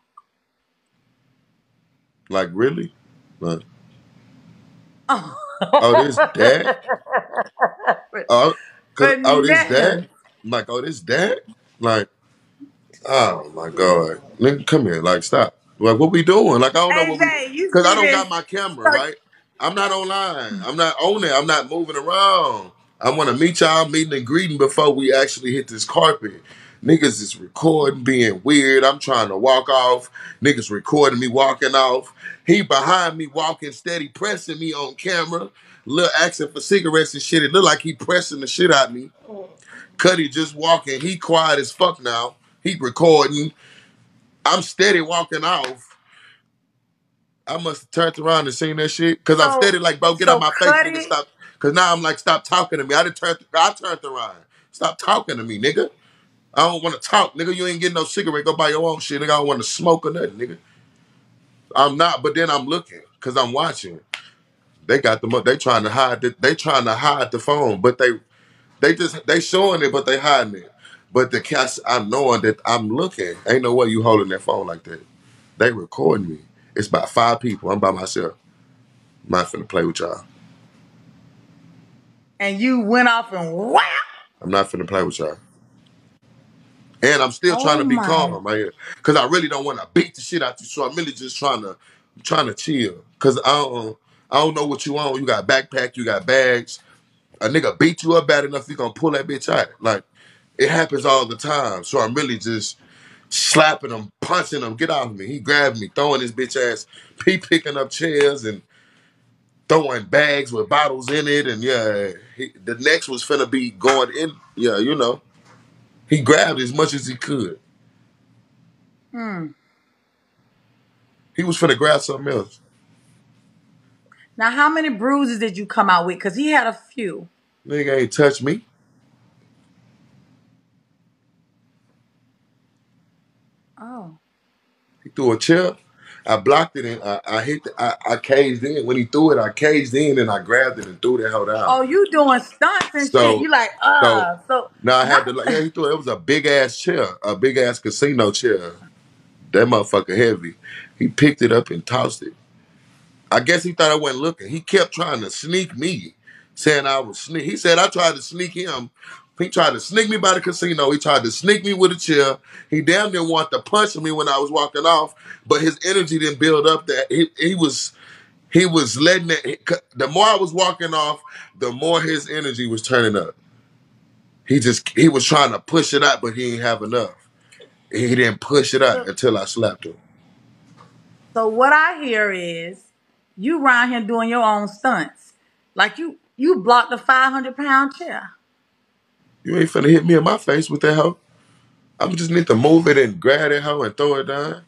like really, like Oh. oh this dad, oh cause oh this dad, Finesse. I'm like oh this dad, like oh my god, nigga come here, like stop, like what we doing? Like I don't know Hey what we, Jay, you cause I see don't this? got my camera So right. I'm not online. I'm not on it. I'm not moving around. I want to meet y'all, meeting and greeting before we actually hit this carpet. Niggas is recording, being weird. I'm trying to walk off. Niggas recording me walking off. He behind me walking steady, pressing me on camera. Little asking for cigarettes and shit. It look like he pressing the shit out me. Cuddy just walking. He quiet as fuck now. He recording. I'm steady walking off. I must have turned around and seen that shit. Cause I'm so steady like, bro, get out so my face, cut nigga. it. Stop. Cause now I'm like, stop talking to me. I done turned I turned around. Stop talking to me, nigga. I don't want to talk, nigga. You ain't getting no cigarette. Go buy your own shit, nigga. I don't want to smoke or nothing, nigga. I'm not, but then I'm looking, cause I'm watching. They got the mo- they trying to hide the, they trying to hide the phone, but they they just they showing it, but they hiding it. But the cats, I'm knowing that I'm looking. Ain't no way you holding that phone like that. They recording me. It's about five people. I'm by myself. I'm not finna play with y'all. And you went off and wow. I'm not finna play with y'all. And I'm still trying Oh to be my. calm right here. Cause I really don't want to beat the shit out you. So I'm really just trying to trying to chill. Cause I don't I don't know what you want. You got backpack, you got bags. A nigga beat you up bad enough, you gonna pull that bitch out. Like, it happens all the time. So I'm really just slapping him, punching him, get off me. He grabbed me, throwing his bitch ass, he picking up chairs and throwing bags with bottles in it. And yeah, he, the next was finna be going in. Yeah, you know. He grabbed as much as he could. Hmm. He was finna grab something else. Now how many bruises did you come out with? Because he had a few. Nigga ain't touch me. Oh. He threw a chair. I blocked it and I, I hit. The, I, I caged in. When he threw it, I caged in and I grabbed it and threw the hell down. Oh, you doing stunts and shit. So, You like, so uh, so now I had to. not Like, yeah, he threw it. It was a big ass chair, a big ass casino chair. That motherfucker heavy. He picked it up and tossed it. I guess he thought I wasn't looking. He kept trying to sneak me, saying I was sneak. He said I tried to sneak him. He tried to sneak me by the casino. He tried to sneak me with a chair. He damn near wanted to punch me when I was walking off, but his energy didn't build up. That he he was he was letting it. The more I was walking off, the more his energy was turning up. He just he was trying to push it out, but he didn't have enough. He didn't push it out until I slapped him. So what I hear is you around here doing your own stunts. Like you you blocked a five hundred pound chair. You ain't finna hit me in my face with that hoe. I just need to move it and grab that hoe and throw it down.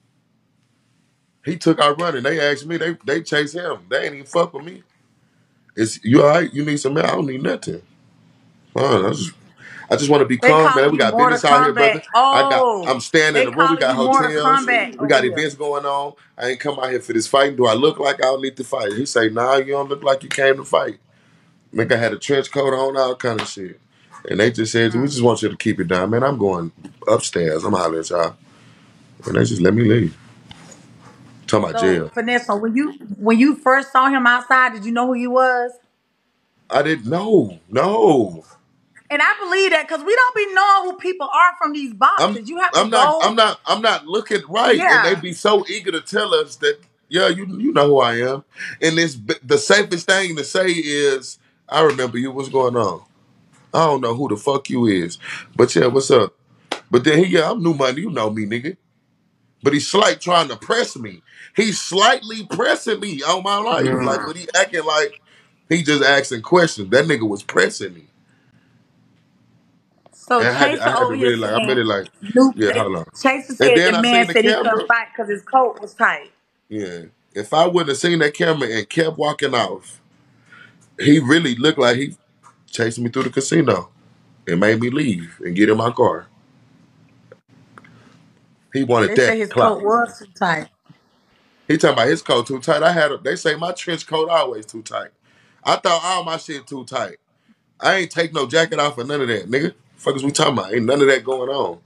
He took out running. They asked me, they they chase him. They ain't even fuck with me. It's you all right? You need some man? I don't need nothing. Fine, I just I just want to be They calm, man. calling We you got Mortal business out here, brother. Kombat. I got Oh, I'm staying in they the room. We calling got you Mortal hotels. Kombat We over got here. events going on. I ain't come out here for this fighting. Do I look like I don't need to fight? He say, nah, you don't look like you came to fight. Nigga had a trench coat on, all kind of shit. And they just said, we just want you to keep it down. Man, I'm going upstairs. I'm hollering at y'all. And they just let me leave. Talking about So jail. Vanessa, when you when you first saw him outside, did you know who he was? I didn't know. No. And I believe that because we don't be knowing who people are from these I'm boxes. You have to I'm not go. I'm not I'm not looking right. And they Yeah. be so eager to tell us that, yeah, you you know who I am. And this the safest thing to say is, I remember you. What's going on? I don't know who the fuck you is. But yeah, what's up? But then he, yeah, I'm new money. You know me, nigga. But he's slight trying to press me. He's slightly pressing me on my life. Like, but he acting like he just asking questions. That nigga was pressing me. So And I had to, I Chaser had to over here really like, I'm saying, really like, Luke, yeah, hold on. Chaser And said the then I man seen the said he couldn't camera. fight because his coat was tight. Yeah. If I wouldn't have seen that camera and kept walking off, he really looked like he chased me through the casino and made me leave and get in my car. He wanted They say that his clout. coat was too tight. He talking about his coat too tight. I had a, they say my trench coat always too tight. I thought all my shit too tight. I ain't take no jacket off or none of that, nigga. Fuck is we talking about? Ain't none of that going on.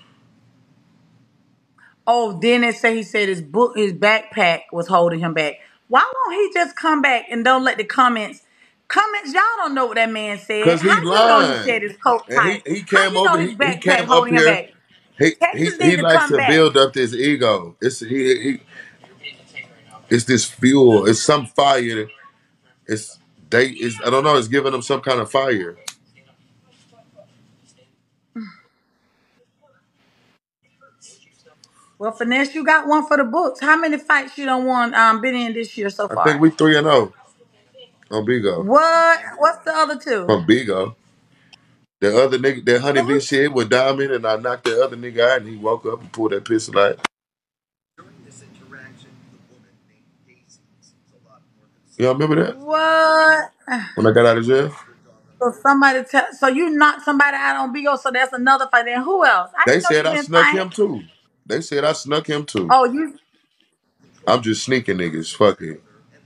Oh, then they say he said his book, his backpack was holding him back. Why won't he just come back and don't let the comments? Comments, y'all don't know what that man said. Cause How he you know he said lying. his coat And he tight? he How came you know over, his he, he backpack came up holding him here. back? He he Texas he need to likes come to back. build up this ego. It's he he it's this fuel. It's some fire. It's they it's I don't know, it's giving them some kind of fire. Well, Finesse, you got one for the books. How many fights you don't want um been in this year so I think far? we three and oh on Bigo. What? What's the other two? From Bigo. The other nigga, that Honey So B who- shit with Diamond, and I knocked the other nigga out, and he woke up and pulled that pistol out. Y'all remember that? What? When I got out of jail? So somebody tell. So you knocked somebody out on Bigo. So that's another fight. Then who else? I They didn't know said you I been snuck fighting. him too. They said I snuck him too. Oh, you. I'm just sneaking niggas. Fuck it.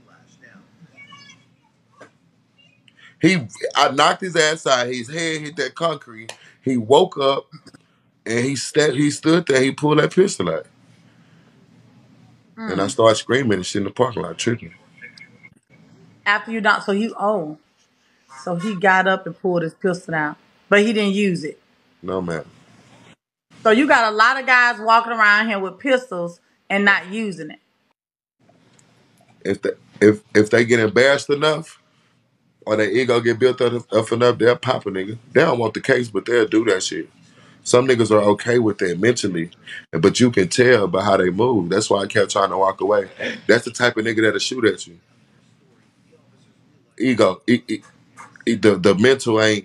He, I knocked his ass out. His head hit that concrete. He woke up and he stepped. He stood there. He pulled that pistol out, and I Mm, started screaming and shit in the parking lot, tripping. after you knocked, so you. Oh, so he got up and pulled his pistol out, but he didn't use it. No man. So you got a lot of guys walking around here with pistols and not using it. If they, if if they get embarrassed enough, or their ego get built up, up enough, they'll pop a nigga. They don't want the case, but they'll do that shit. Some niggas are okay with that mentally, but you can tell by how they move. That's why I kept trying to walk away. That's the type of nigga that'll shoot at you. Ego, e- e- e- the the mental ain't.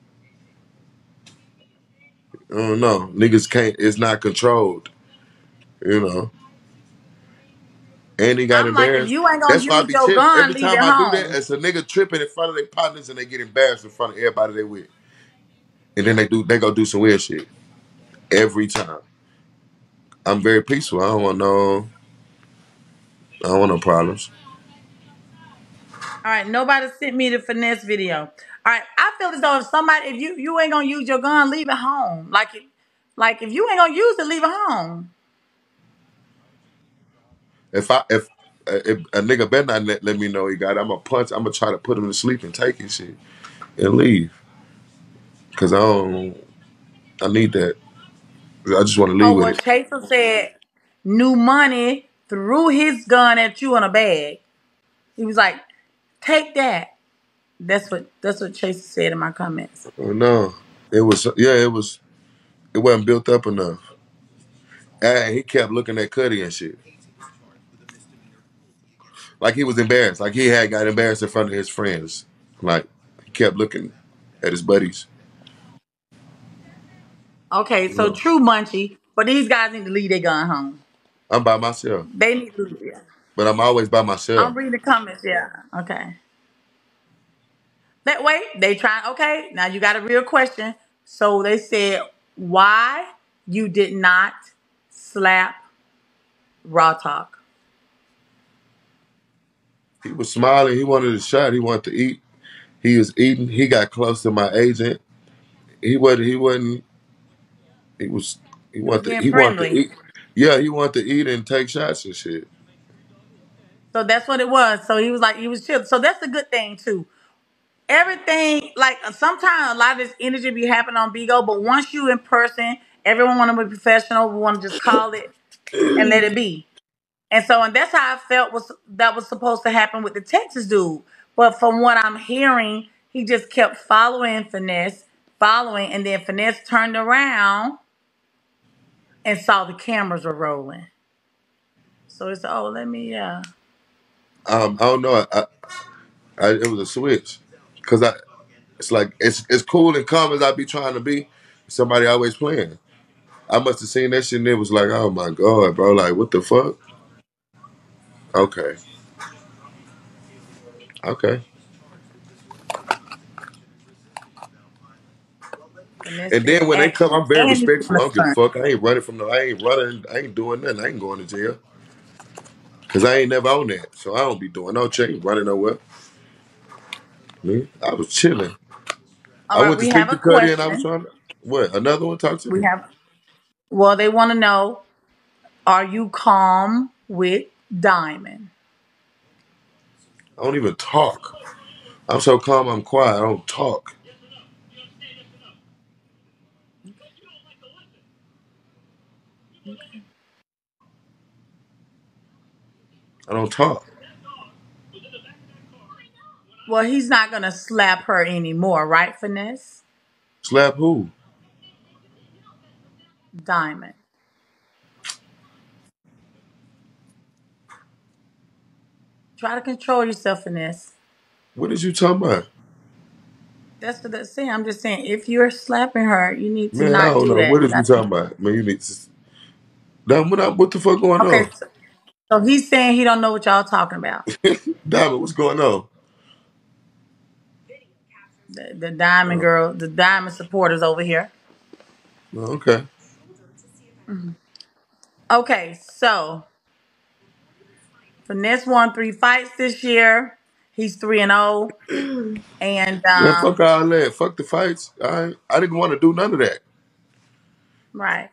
I don't know. Niggas can't. It's not controlled. You know. And he got I'm like, if embarrassed. you ain't gonna That's why I use be your tripping. gun, Every leave it time I do that, home. it's a nigga tripping in front of their partners and they get embarrassed in front of everybody they with. And then they do. They go do some weird shit every time. I'm very peaceful. I don't want no. I don't want no problems. All right, nobody sent me the finesse video. All right, I feel as though if somebody, if you you ain't gonna use your gun, leave it home. Like, like if you ain't gonna use it, leave it home. If I if a, a nigga better not let, let me know he got it. I'm gonna punch. I'm gonna try to put him to sleep and take his shit and leave. Cause I don't. I need that. I just want to Oh, leave with well, it. Chaser said New Money threw his gun at you in a bag. He was like, "Take that." That's what that's what Chaser said in my comments. Oh no, it was yeah, it was. It wasn't built up enough. And he kept looking at Cuddy and shit. Like he was embarrassed. Like he had got embarrassed in front of his friends. Like he kept looking at his buddies. Okay, You so know, true Munchie, but these guys need to leave their gun home. I'm by myself, They need to. Yeah. but I'm always by I'm myself. reading the comments. Yeah. Okay. That way they try. Okay, now you got a real question. So they said why you did not slap Raw Talk. He was smiling. He wanted a shot. He wanted to eat. He was eating. He got close to my agent. He wasn't. He wasn't. He was. He He was wanted. To, being he wanted to friendly. eat. Yeah, he wanted to eat and take shots and shit. So that's what it was. So he was like, he was chill. So that's a good thing too. Everything, like sometimes a lot of this energy be happening on Bigo, but once you in person, everyone want to be professional. We want to just call it and let it be. And so, and that's how I felt was that was supposed to happen with the Texas dude. But from what I'm hearing, he just kept following Finesse, following, and then Finesse turned around and saw the cameras were rolling. So it's oh, let me yeah. Um, I don't know. I, I, it was a switch because I. It's like it's it's cool and calm as I be trying to be. Somebody always playing. I must have seen that shit and it was like, oh my god, bro, like what the fuck? Okay, okay. Finesse And said then when they come, action, I'm very and he's respectful. going I to don't give a stunt. fuck. I ain't running from the. I ain't running. I ain't doing nothing. I ain't going to jail because I ain't never on that. So I don't be doing no change, running nowhere. Me, I was chilling. All I right, went to we have speak a to Cuddy and I was question. trying to. What? Another one? Talk to We me. have well, they want to know: are you calm with Diamond? I don't even talk. I'm so calm. I'm quiet. I don't talk. I don't talk. Well, he's not gonna slap her anymore, right, Finesse? Slap who? Diamond. Try to control yourself, Finesse. What is you talking about? That's what they're saying. I'm just saying, if you're slapping her, you need to Man, I not don't do know. that. What You is you got to. talking about? Man, you need to. Damn, what, I- what the fuck going Okay, on? so, so he's saying he don't know what y'all talking about. Diamond, what's going on? The, the Diamond Oh, girl, the Diamond supporters over here. well, okay. Okay, so Finesse won three fights this year. He's three and zero, and Man, fuck um, all that. Fuck the fights. I I didn't want to do none of that. right.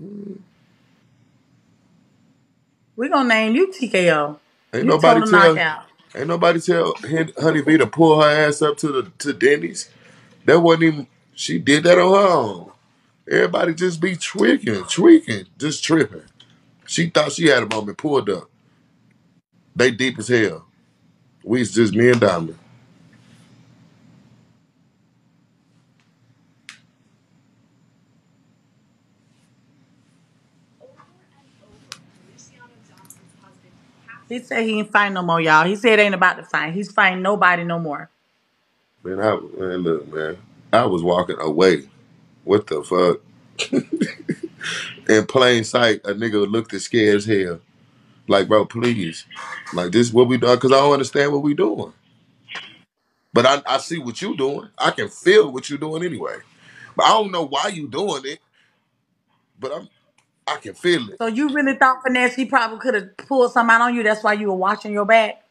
We're gonna name you T K O. Ain't You nobody total tell. knockout. Ain't nobody tell Hen- Honey V to pull her ass up to the to Denny's. That wasn't even. She did that on her own. Everybody just be tweaking, tweaking, just tripping. She thought she had a moment, pulled up. They deep as hell. We it's just me and Diamond. He said he ain't fighting no more, y'all. He said it ain't about to fight. He's fighting nobody no more. Man, I man, look, man. I was walking away. What the fuck? In plain sight, a nigga looked as scared as hell. Like, bro, please. Like, this is what we doing, because I don't understand what we doing. But I, I see what you doing. I can feel what you doing anyway. But I don't know why you doing it, but I'm, I can feel it. So you really thought Finesse he probably could have pulled something out on you? That's why you were watching your back.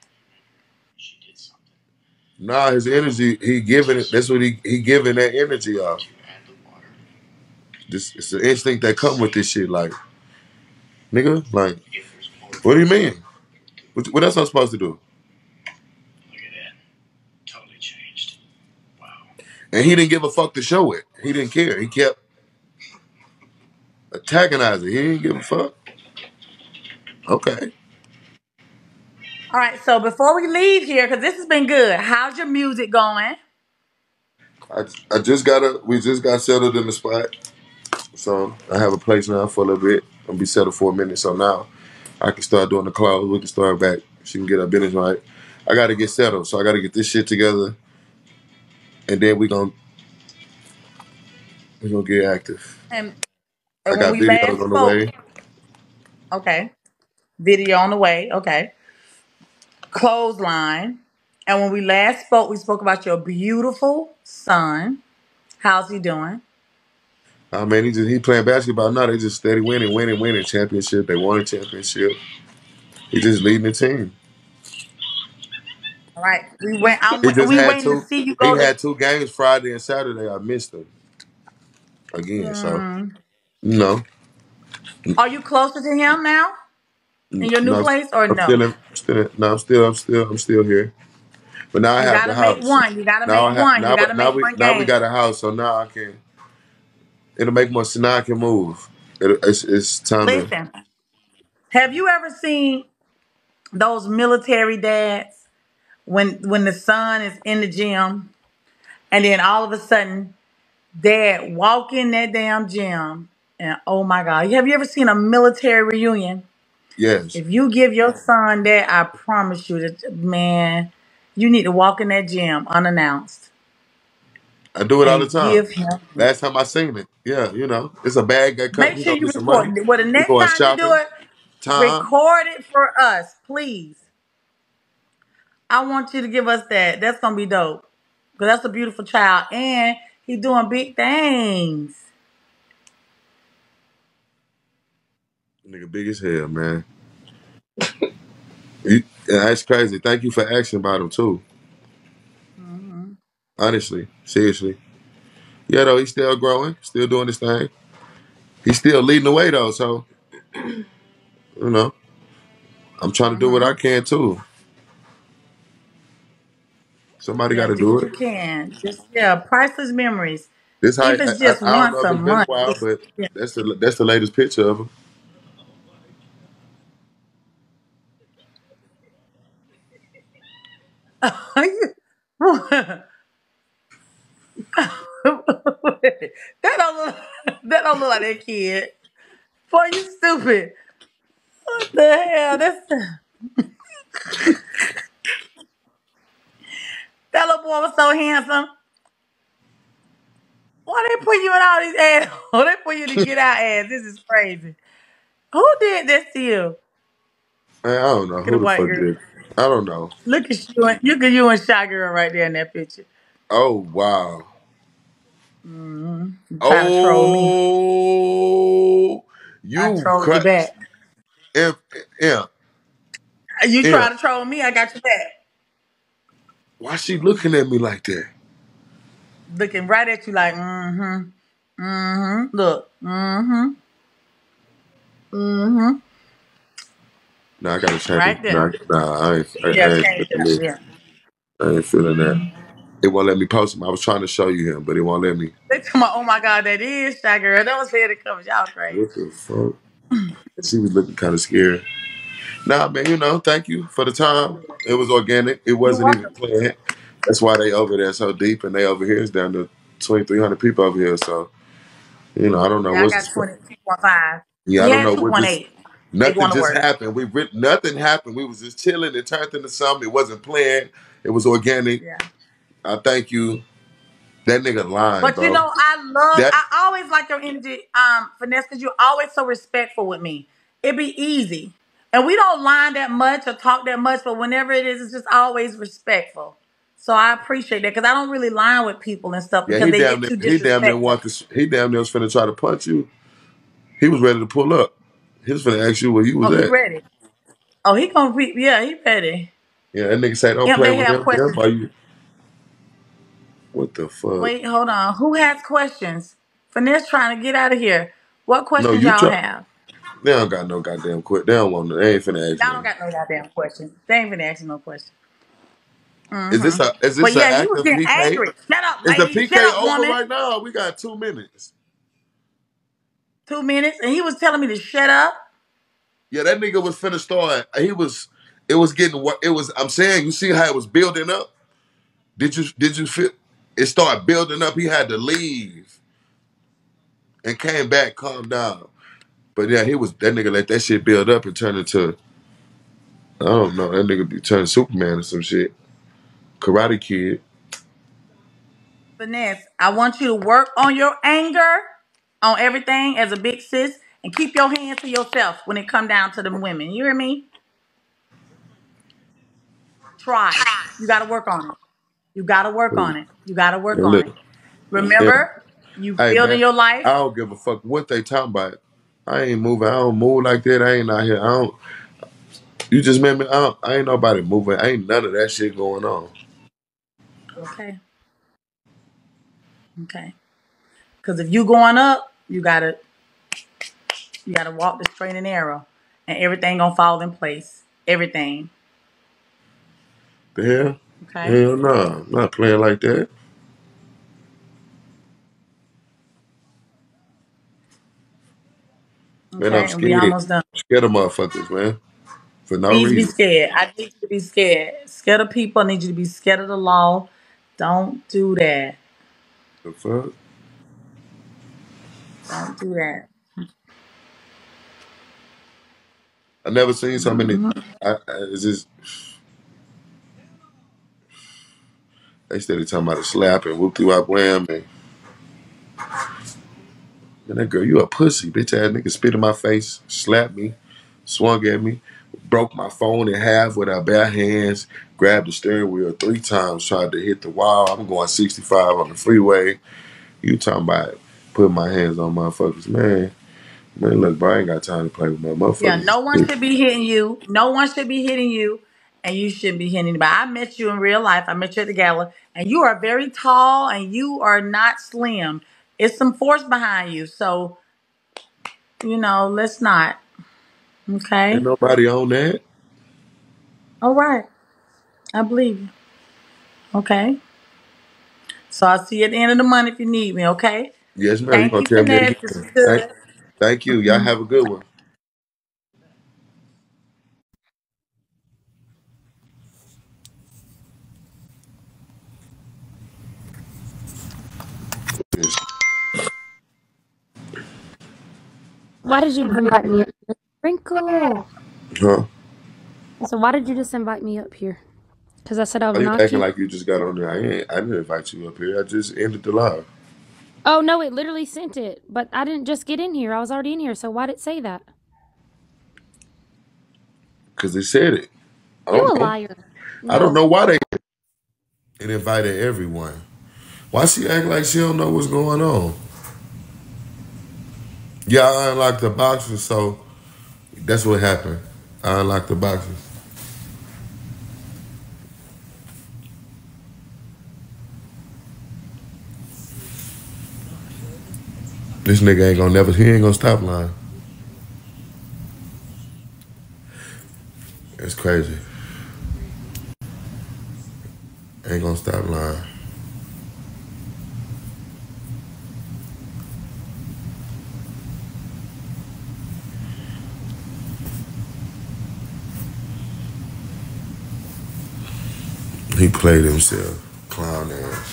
Nah, his energy, he giving it, that's what he, he giving that energy off. This, it's an instinct that come with this shit. Like, nigga, like, what do you mean? What What, what else I'm supposed to do? Look at that. Totally changed. Wow. And he didn't give a fuck to show it. He didn't care. He kept antagonizing. He didn't give a fuck. Okay. All right, so before we leave here, because this has been good, how's your music going? I, I just got a, we just got settled in the spot. So I have a place now for a little bit. I'm gonna be settled for a minute. So now I can start doing the clothes. We can start back. She can get her business right. I gotta get settled. So I gotta get this shit together. And then we gonna we gonna get active. And, I and when got we last videos on the spoke, way. okay, video on the way, okay, clothesline. And when we last spoke, we spoke about your beautiful son. How's he doing? I mean, he just he playing basketball now. They just steady winning, winning, winning championship. They won a championship. He just leading the team. All right, we went. I'm, He just we had waiting to two. see you He go to. had two games Friday and Saturday. I missed them again. So Mm, you know, are you closer to him now in your new no, place or I'm no? still in. Still in, no, I'm still. I'm still. I'm still here. But now I You have the gotta make house. one. You gotta Now make I have. one. You Now gotta now make we one now we game. got a house. So now I can. It'll make more. So now I can move. It, it's it's time to. Listen, have you ever seen those military dads when when the son is in the gym and then all of a sudden dad walk in that damn gym and oh my god, have you ever seen a military reunion? Yes, If you give your son that, I promise you that man, you need to walk in that gym unannounced I do it all the and time. give him. Last time I seen it, yeah, you know, it's a bag that come. Make We sure gonna you get some record. money. Well, the We next going time you do shopping. it, Time. record it for us, please. I want you to give us that. That's gonna be dope. Cause that's a beautiful child, and he's doing big things. Nigga, big as hell, man. You, yeah, that's crazy. Thank you for asking about him too. Hmm. Honestly, seriously. Yeah, though he's still growing, still doing his thing. He's still leading the way though. So you know, I'm trying to do what Hmm. I can too. Somebody got Yeah, to do do what it. you can. Just yeah, priceless memories. This how I, If it's I, just I don't know once if a it's been a month, while, just but yeah. that's the that's the latest picture of him. that don't look. That don't look like that kid. Boy, you stupid. What the hell? That's that little boy was so handsome. Why they put you in all these ads? Oh, they put you to get out ads. This is crazy. Who did this to you? Man, I don't know Look at the who the white fuck girl. did. I don't know. Look at you and look at you and Shy Girl right there in that picture. Oh wow. Hmm. You trying to troll me? Oh, I you trolled you crash. back. Imp, imp, You try imp. to troll me, I got you back. Why she looking at me like that? Looking right at you like, mm-hmm. Mm-hmm. Look. Mm-hmm. Mm-hmm. Nah, I gotta change. Right there. Nah, nah, I ain't, I, Yeah, I ain't change it feeling up. it. Yeah. I ain't feeling that. Mm-hmm. It won't let me post him. I was trying to show you him, but it won't let me. They tell me, oh my God, that is Shy Girl. Don't say it comes. Y'all crazy. What the fuck? She was looking kind of scared. Nah, man, you know, thank you for the time. It was organic. It You're wasn't even welcome. planned. That's why they over there so deep, and they over here is down to twenty-three hundred people over here. So, you know, I don't know Yeah, I what's got the, twenty two point five. yeah, I We don't had know what just, two point eight. They nothing going to just work. happened. We re- nothing happened. We was just chilling. It turned into something. It wasn't planned. It was organic. Yeah. I thank you. That nigga lying, But you bro. know, I love, That I always like your energy, um, Finesse, because you're always so respectful with me. It be easy. And we don't line that much or talk that much, but whenever it is, it's just always respectful. So I appreciate that because I don't really line with people and stuff yeah, because he they damn get near too he damn near disrespectful. want to he damn near was finna try to punch you. He was ready to pull up. He was finna ask you where you was Oh, he at. ready. Oh, he gonna be, yeah, he ready. Yeah, that nigga say don't Imp, play they with have him. Him questions. are you what the fuck? Wait, hold on. Who has questions? Finesse trying to get out of here. What No, questions you y'all try have? They don't got no goddamn quit. They don't want no. They ain't finna ask Y'all don't me. got no goddamn question. They ain't finna ask you no question. Is this Mm-hmm. a is But this an yeah, he was active getting P K? angry. Shut up, Is the lady. Shut P K up, over woman. right now? We got two minutes. Two minutes, and he was telling me to shut up. Yeah, that nigga was finna start. He was. It was getting what it was. I'm saying. You see how it was building up. Did you did you feel it started building up? He had to leave and came back, calm down. But yeah, he was that nigga let that shit build up and turn into I don't know, that nigga be turning Superman or some shit. Karate Kid. Finesse, I want you to work on your anger, on everything as a big sis, and keep your hands to yourself when it come down to them women. You hear me? Try. You got to work on it. You got to work on it. You got to work And on look, it. yeah. Remember, you Hey building man, your life. I don't give a fuck what they talking about. I ain't moving. I don't move like that. I ain't out here. I don't. You just made me. I, don't, I ain't nobody moving. Ain't none of that shit going on. Okay. Okay. Because if you going up, you gotta you gotta walk the straight and narrow, and everything gonna fall in place. Everything. The hell? Okay. Hell no. I'm not playing like that. Man, I'm Okay. And we scared. almost done. Scared of motherfuckers, man. For no Need to be reason. scared. I need you to be scared. Scared of people. I need you to be scared of the law. Don't do that. The fuck? Don't do that. I never seen so many. Mm-hmm. I, I, it's just they started talking about a slap and whoop you up wham and man, that girl, you a pussy, bitch ass nigga spit in my face, slapped me, swung at me, broke my phone in half with her bare hands, grabbed the steering wheel three times, tried to hit the wall. I'm going sixty-five on the freeway. You talking about putting my hands on motherfuckers, man. Man, look, bro, I ain't got time to play with my Yeah, motherfuckers. no one should be hitting you. No one should be hitting you, and you shouldn't be hitting anybody. I met you in real life. I met you at the gala, and you are very tall, and you are not slim. It's some force behind you, so you know, let's not. Ain't Okay. nobody on that. All right. I believe you. Okay. So I'll see you at the end of the month if you need me. Okay. Yes, ma'am. You Thank gonna you, tell me that Finesse. This again. is Thank, good. thank you. Y'all have a good one. Why did you invite me up here? Sprinkle. Huh? So why did you just invite me up here? Because I said I Why would you knock acting you? like you just got on there? I ain't. I didn't invite you up here. I just ended the live. Oh, no, it literally sent it. But I didn't just get in here. I was already in here. So why did it say that? Cause they said it. I You don't a know. liar. I don't No. know why they it invited everyone. Why she act like she don't know what's going on? Yeah, I unlocked the boxes, so that's what happened. I unlocked the boxes. This nigga ain't gonna never. He ain't gonna stop lying. It's crazy. Ain't gonna stop lying. He played himself. Clown ass.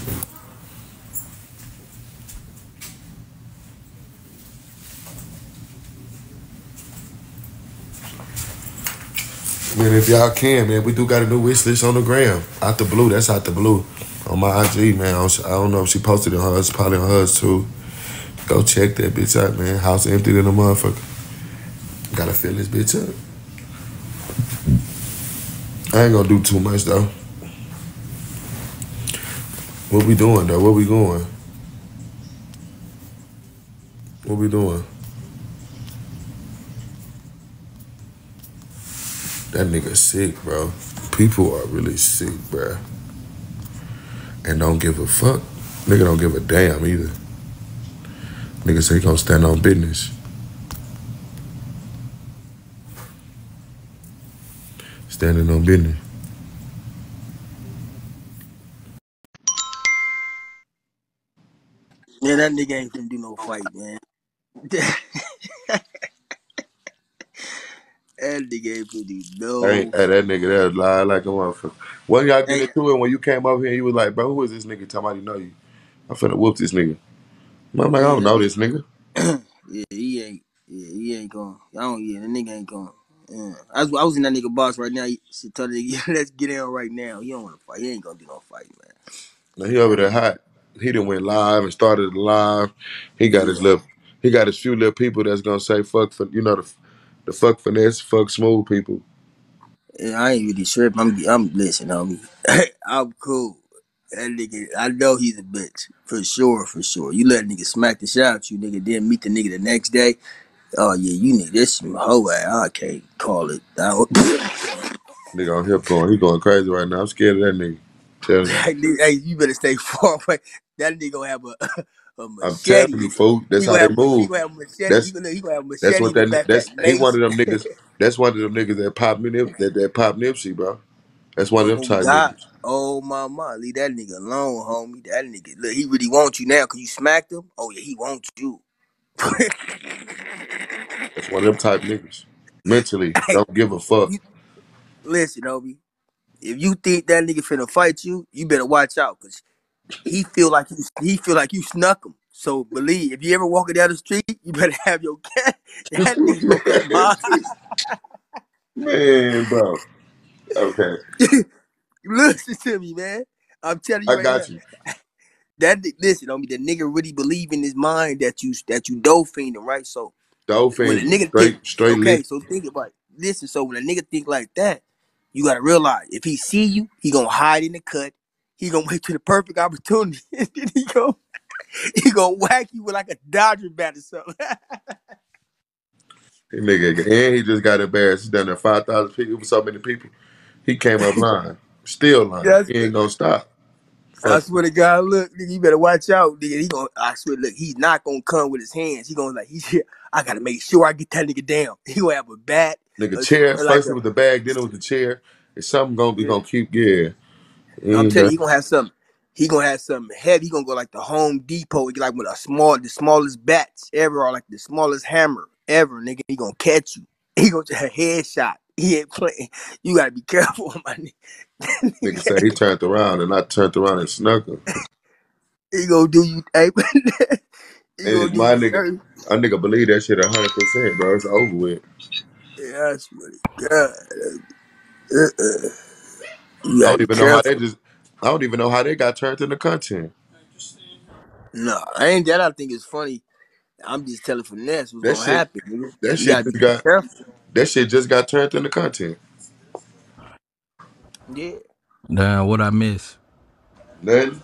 Man, if y'all can, man, we do got a new wish list on the gram. Out the blue, that's out the blue. On my I G, man. I don't know if she posted it on hers, probably on hers too. Go check that bitch out, man. House empty than a motherfucker. Gotta fill this bitch up. I ain't gonna do too much though. What we doing though? Where we going? What we doing? That nigga sick, bro. People are really sick, bro. And don't give a fuck. Nigga don't give a damn either. Nigga say he gonna stand on business. Standing on business. Man, that nigga ain't finna do no fight, man. That nigga ain't finna do I ain't no hey, fight. that nigga there lied like a motherfucker. When y'all get Hey, into it, when you came up here, you was like, bro, who is this nigga? Somebody know you. I'm finna whoop this nigga. I'm like, I yeah, don't that know nigga. this nigga. Yeah, he ain't. Yeah, he ain't going. I don't. Yeah, that nigga ain't going. Yeah. I was, I was in that nigga box right now. He should tell the nigga, let's get in right now. He don't want to fight. He ain't gonna do no fight, man. Now he over there hot. He done went live and started live. He got his Yeah, little, he got his few little people that's gonna say fuck for you know the the fuck finesse, fuck smooth people. yeah I ain't really tripping. I'm, I'm listening, homie. I'm cool. That nigga, I know he's a bitch for sure, for sure. You let a nigga smack the shit out of you, nigga. Then meet the nigga the next day. Oh yeah, you nigga, this some hoe ass. I can't call it. Nigga on hip going, he going crazy right now. I'm scared of that nigga. Telling you. Hey, you better stay far away. That nigga gonna have a, a I'm telling machete. you, fool. That's He how gonna they have a, he move. gonna have a machete. He That's gonna he gonna have a that's machete what in the that backpack. that's he one Mace. of them niggas. That's one of them niggas that pop me that that pop Nipsey, bro. That's one of them Oh type God. niggas. Oh my mom. Leave that nigga alone, homie. That nigga. Look, he really wants you now because you smacked him. Oh yeah, he wants you. That's one of them type niggas. Mentally, Hey, don't give a fuck. you listen, homie. If you think that nigga finna fight you, you better watch out, cause he feel like you he feel like you snuck him. So believe, if you ever walking down the street, you better have your cat. That nigga gonna come by. Man, bro. Okay, Listen to me, man. I'm telling you I right now. got you. That ni- listen, I mean, the nigga really believe in his mind that you that you dope fiending, right? So when a Dolphins, nigga think, straight, straight okay, lick. so think about it. Listen. So when a nigga think like that, you gotta realize if he see you, he gonna hide in the cut. He gonna wait till the perfect opportunity, and then he gonna he gonna whack you with like a Dodger bat or something. He nigga, and he just got embarrassed. He done there five thousand people, so many people. He came up lying, still lying. That's He ain't gonna stop. I Fuck. swear to God, look, nigga, you better watch out, nigga. He gonna, I swear, look, he's not gonna come with his hands. He gonna like, he's here. I gotta make sure I get that nigga down. He gonna have a bat, Nigga, a, chair. like First it a. was the bag, then it was the chair. It's something gonna be Yeah. gonna keep. Yeah, he I'm ain't telling done. you, he gonna have something. He gonna have something heavy. He gonna go like the Home Depot, like with a small, the smallest bats ever, or like the smallest hammer ever, nigga. He gonna catch you. He gonna just a headshot. He ain't playing. You gotta be careful, my Nigga say nigga. he turned around and I turned around and snuck him. He gonna do you, hey, he gonna And do my you nigga, dirty. a nigga believe that shit a hundred percent, bro. It's over with. Yeah, I swear to God. Uh-uh. You I gotta don't be even know how they careful. just. I don't even know how they got turned into content. No, I ain't that. I think it's funny. I'm just telling finesse what's That gonna shit. happen, nigga. That You shit gotta be just got. careful. That shit just got turned into content. Yeah. Damn, what I miss? Nothing.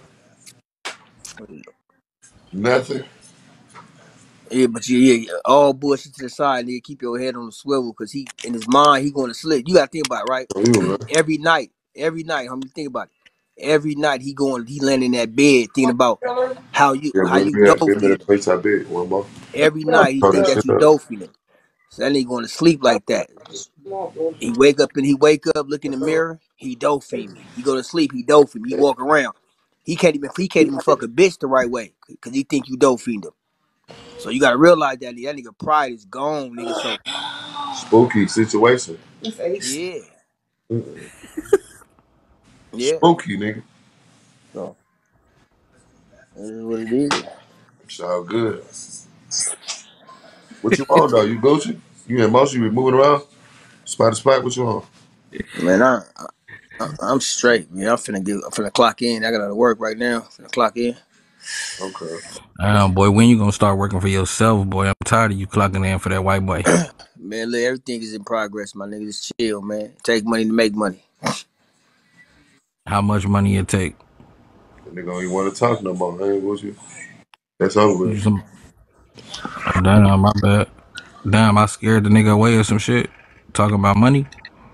Nothing. Yeah, but yeah, yeah, yeah. All bullshit to the side, nigga. Keep your head on the swivel, cause he in his mind he going to slip. You gotta think about it, right? Oh, you know. Every night, every night, homie, think about it. Every night he going, he laying in that bed thinking about how you Yeah, how bring you me that. dope Bring me feed that him. place I bet. One more. Every night he Hold think that that shit you up. dope feed him. So that nigga going to sleep like that. He wake up and he wake up, look in the mirror, he dope feed me. He go to sleep, he dope feed me. He walk around. He can't even he can't even fuck a bitch the right way, cause he think you dope feed him. So you gotta realize that that nigga pride is gone, nigga. So Spooky situation. yeah, Mm-mm. yeah. Spooky, nigga. So that's what it is. It's all good. What you on though? You Gucci? You in motion? You be moving around? Spot to spot? What you on? Man, I, I I'm straight, man. I'm finna get I'm finna clock in. I gotta work right now. Finna clock in. Okay. Damn, boy, when you gonna start working for yourself, boy? I'm tired of you clocking in for that white boy. Man, look, everything is in progress, my nigga. Just chill, man. Take money to make money. How much money it take? The nigga don't even want to talk no more. Hey, what you? That's over You with. some? Oh, damn, my bad. Damn, I scared the nigga away or some shit. Talking about money,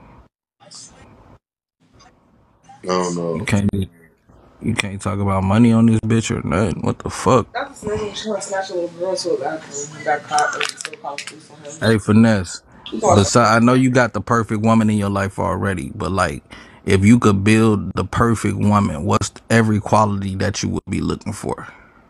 I don't you know. can't. You can't talk about money on this bitch or nothing. What the fuck? That's the same when she trying to snatch a little girl to a bathroom. He got caught and still called police on him. Hey, finesse. Besides, I know you got the perfect woman in your life already, but like, if you could build the perfect woman, what's every quality that you would be looking for?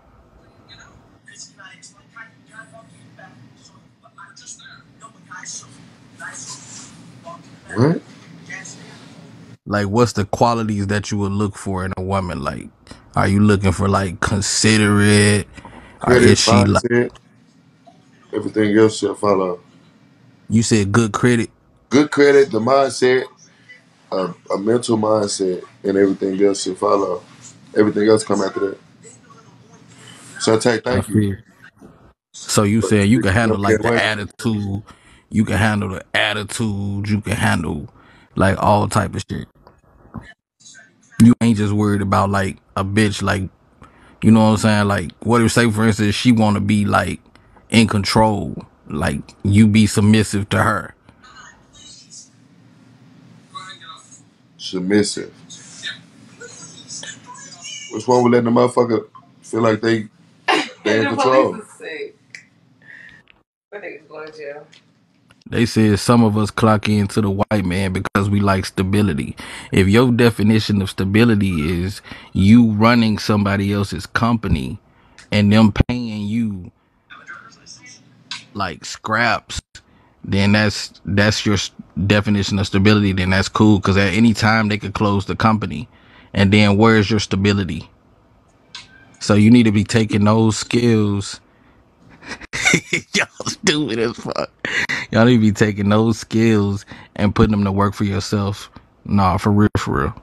What? Like, what's the qualities that you would look for in a woman? Like, are you looking for like considerate? Or Credit, is she like, mindset, everything else shall follow. you said good credit? Good credit, the mindset, a, a mental mindset, and everything else should follow. Everything else come after that. So I take I thank you. feel. So you said you can handle Okay, like the wait. attitude, you can handle the attitude, you can handle like all type of shit. You ain't just worried about like a bitch, like, you know what I'm saying? Like, what if, say for instance, she want to be like in control, like you be submissive to her. Submissive. What's wrong with letting the motherfucker feel like they they in control? They said some of us clock into the white man because we like stability. If your definition of stability is you running somebody else's company and them paying you like scraps, then that's that's your s- definition of stability. Then that's cool, because at any time they could close the company, and then where's your stability? So you need to be taking those skills. Y'all stupid as fuck. Y'all need to be taking those skills and putting them to work for yourself. Nah, for real, for real.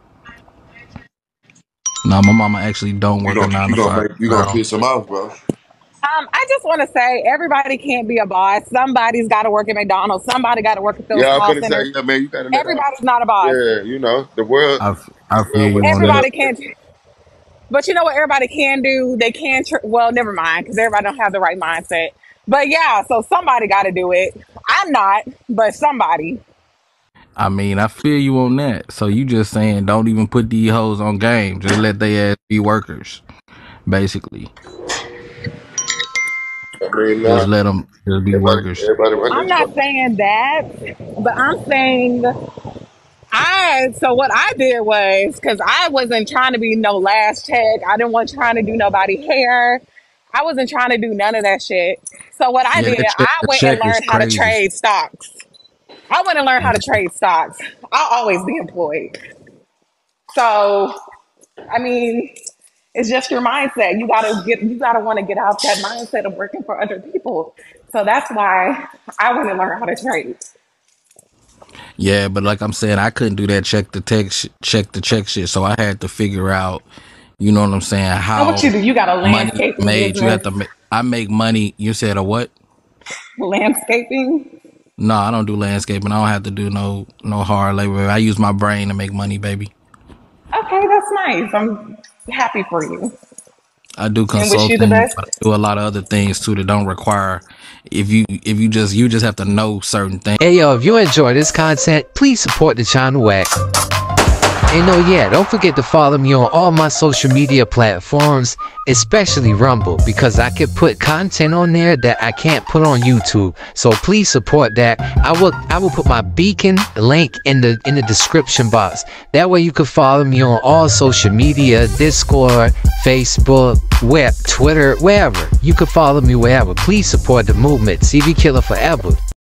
Nah, my mama actually don't You work a gonna nine you to gonna five. make you gonna Girl. piss them off, bro. Um, I just want to say everybody can't be a boss. Somebody's got to work at McDonald's. Somebody got to work at those Yeah, I'm call finna centers. say, yeah, man, you gotta let out. Everybody's not a boss. Yeah, you know, the world I, f- I the feel world you went on to that. Everybody can't. But you know what everybody can do? They can, tr- well, never mind, because everybody don't have the right mindset. But yeah, so somebody got to do it. I'm not, but somebody. I mean, I feel you on that. So you just saying don't even put these hoes on game. Just let they ass be workers, basically. I mean, Just nah, let them just be everybody workers. everybody run I'm this not fuck. saying that, but I'm saying I. So what I did was because I wasn't trying to be no last check. I didn't want trying to do nobody hair. I wasn't trying to do none of that shit. So what I Yeah, did, that check, I the went and check is learned how to crazy. trade stocks. I went and learned how Yeah. to trade stocks. I'll always be employed. So, I mean, it's just your mindset. You gotta get, you gotta want to get out that mindset of working for other people. So that's why I went and learned how to trade. Yeah, but like I'm saying, I couldn't do that check the text, check the check shit. So I had to figure out, you know what I'm saying, And what you how do? You got a money landscaping made. You have business, to. ma- I make money. You said a what? landscaping. No, I don't do landscaping. I don't have to do no no hard labor. I use my brain to make money, baby. Okay, that's nice. I'm happy for you I do and wish you the consulting, best. but I do a lot of other things too that don't require. If you if you just you just have to know certain things. Hey yo, if you enjoy this content, please support the channel at. And oh yeah, don't forget to follow me on all my social media platforms, especially Rumble, because I can put content on there that I can't put on YouTube. So please support that. I will I will put my beacon link in the in the description box. That way you can follow me on all social media, Discord, Facebook, web, Twitter, wherever. You can follow me wherever. Please support the movement. C V Killer forever.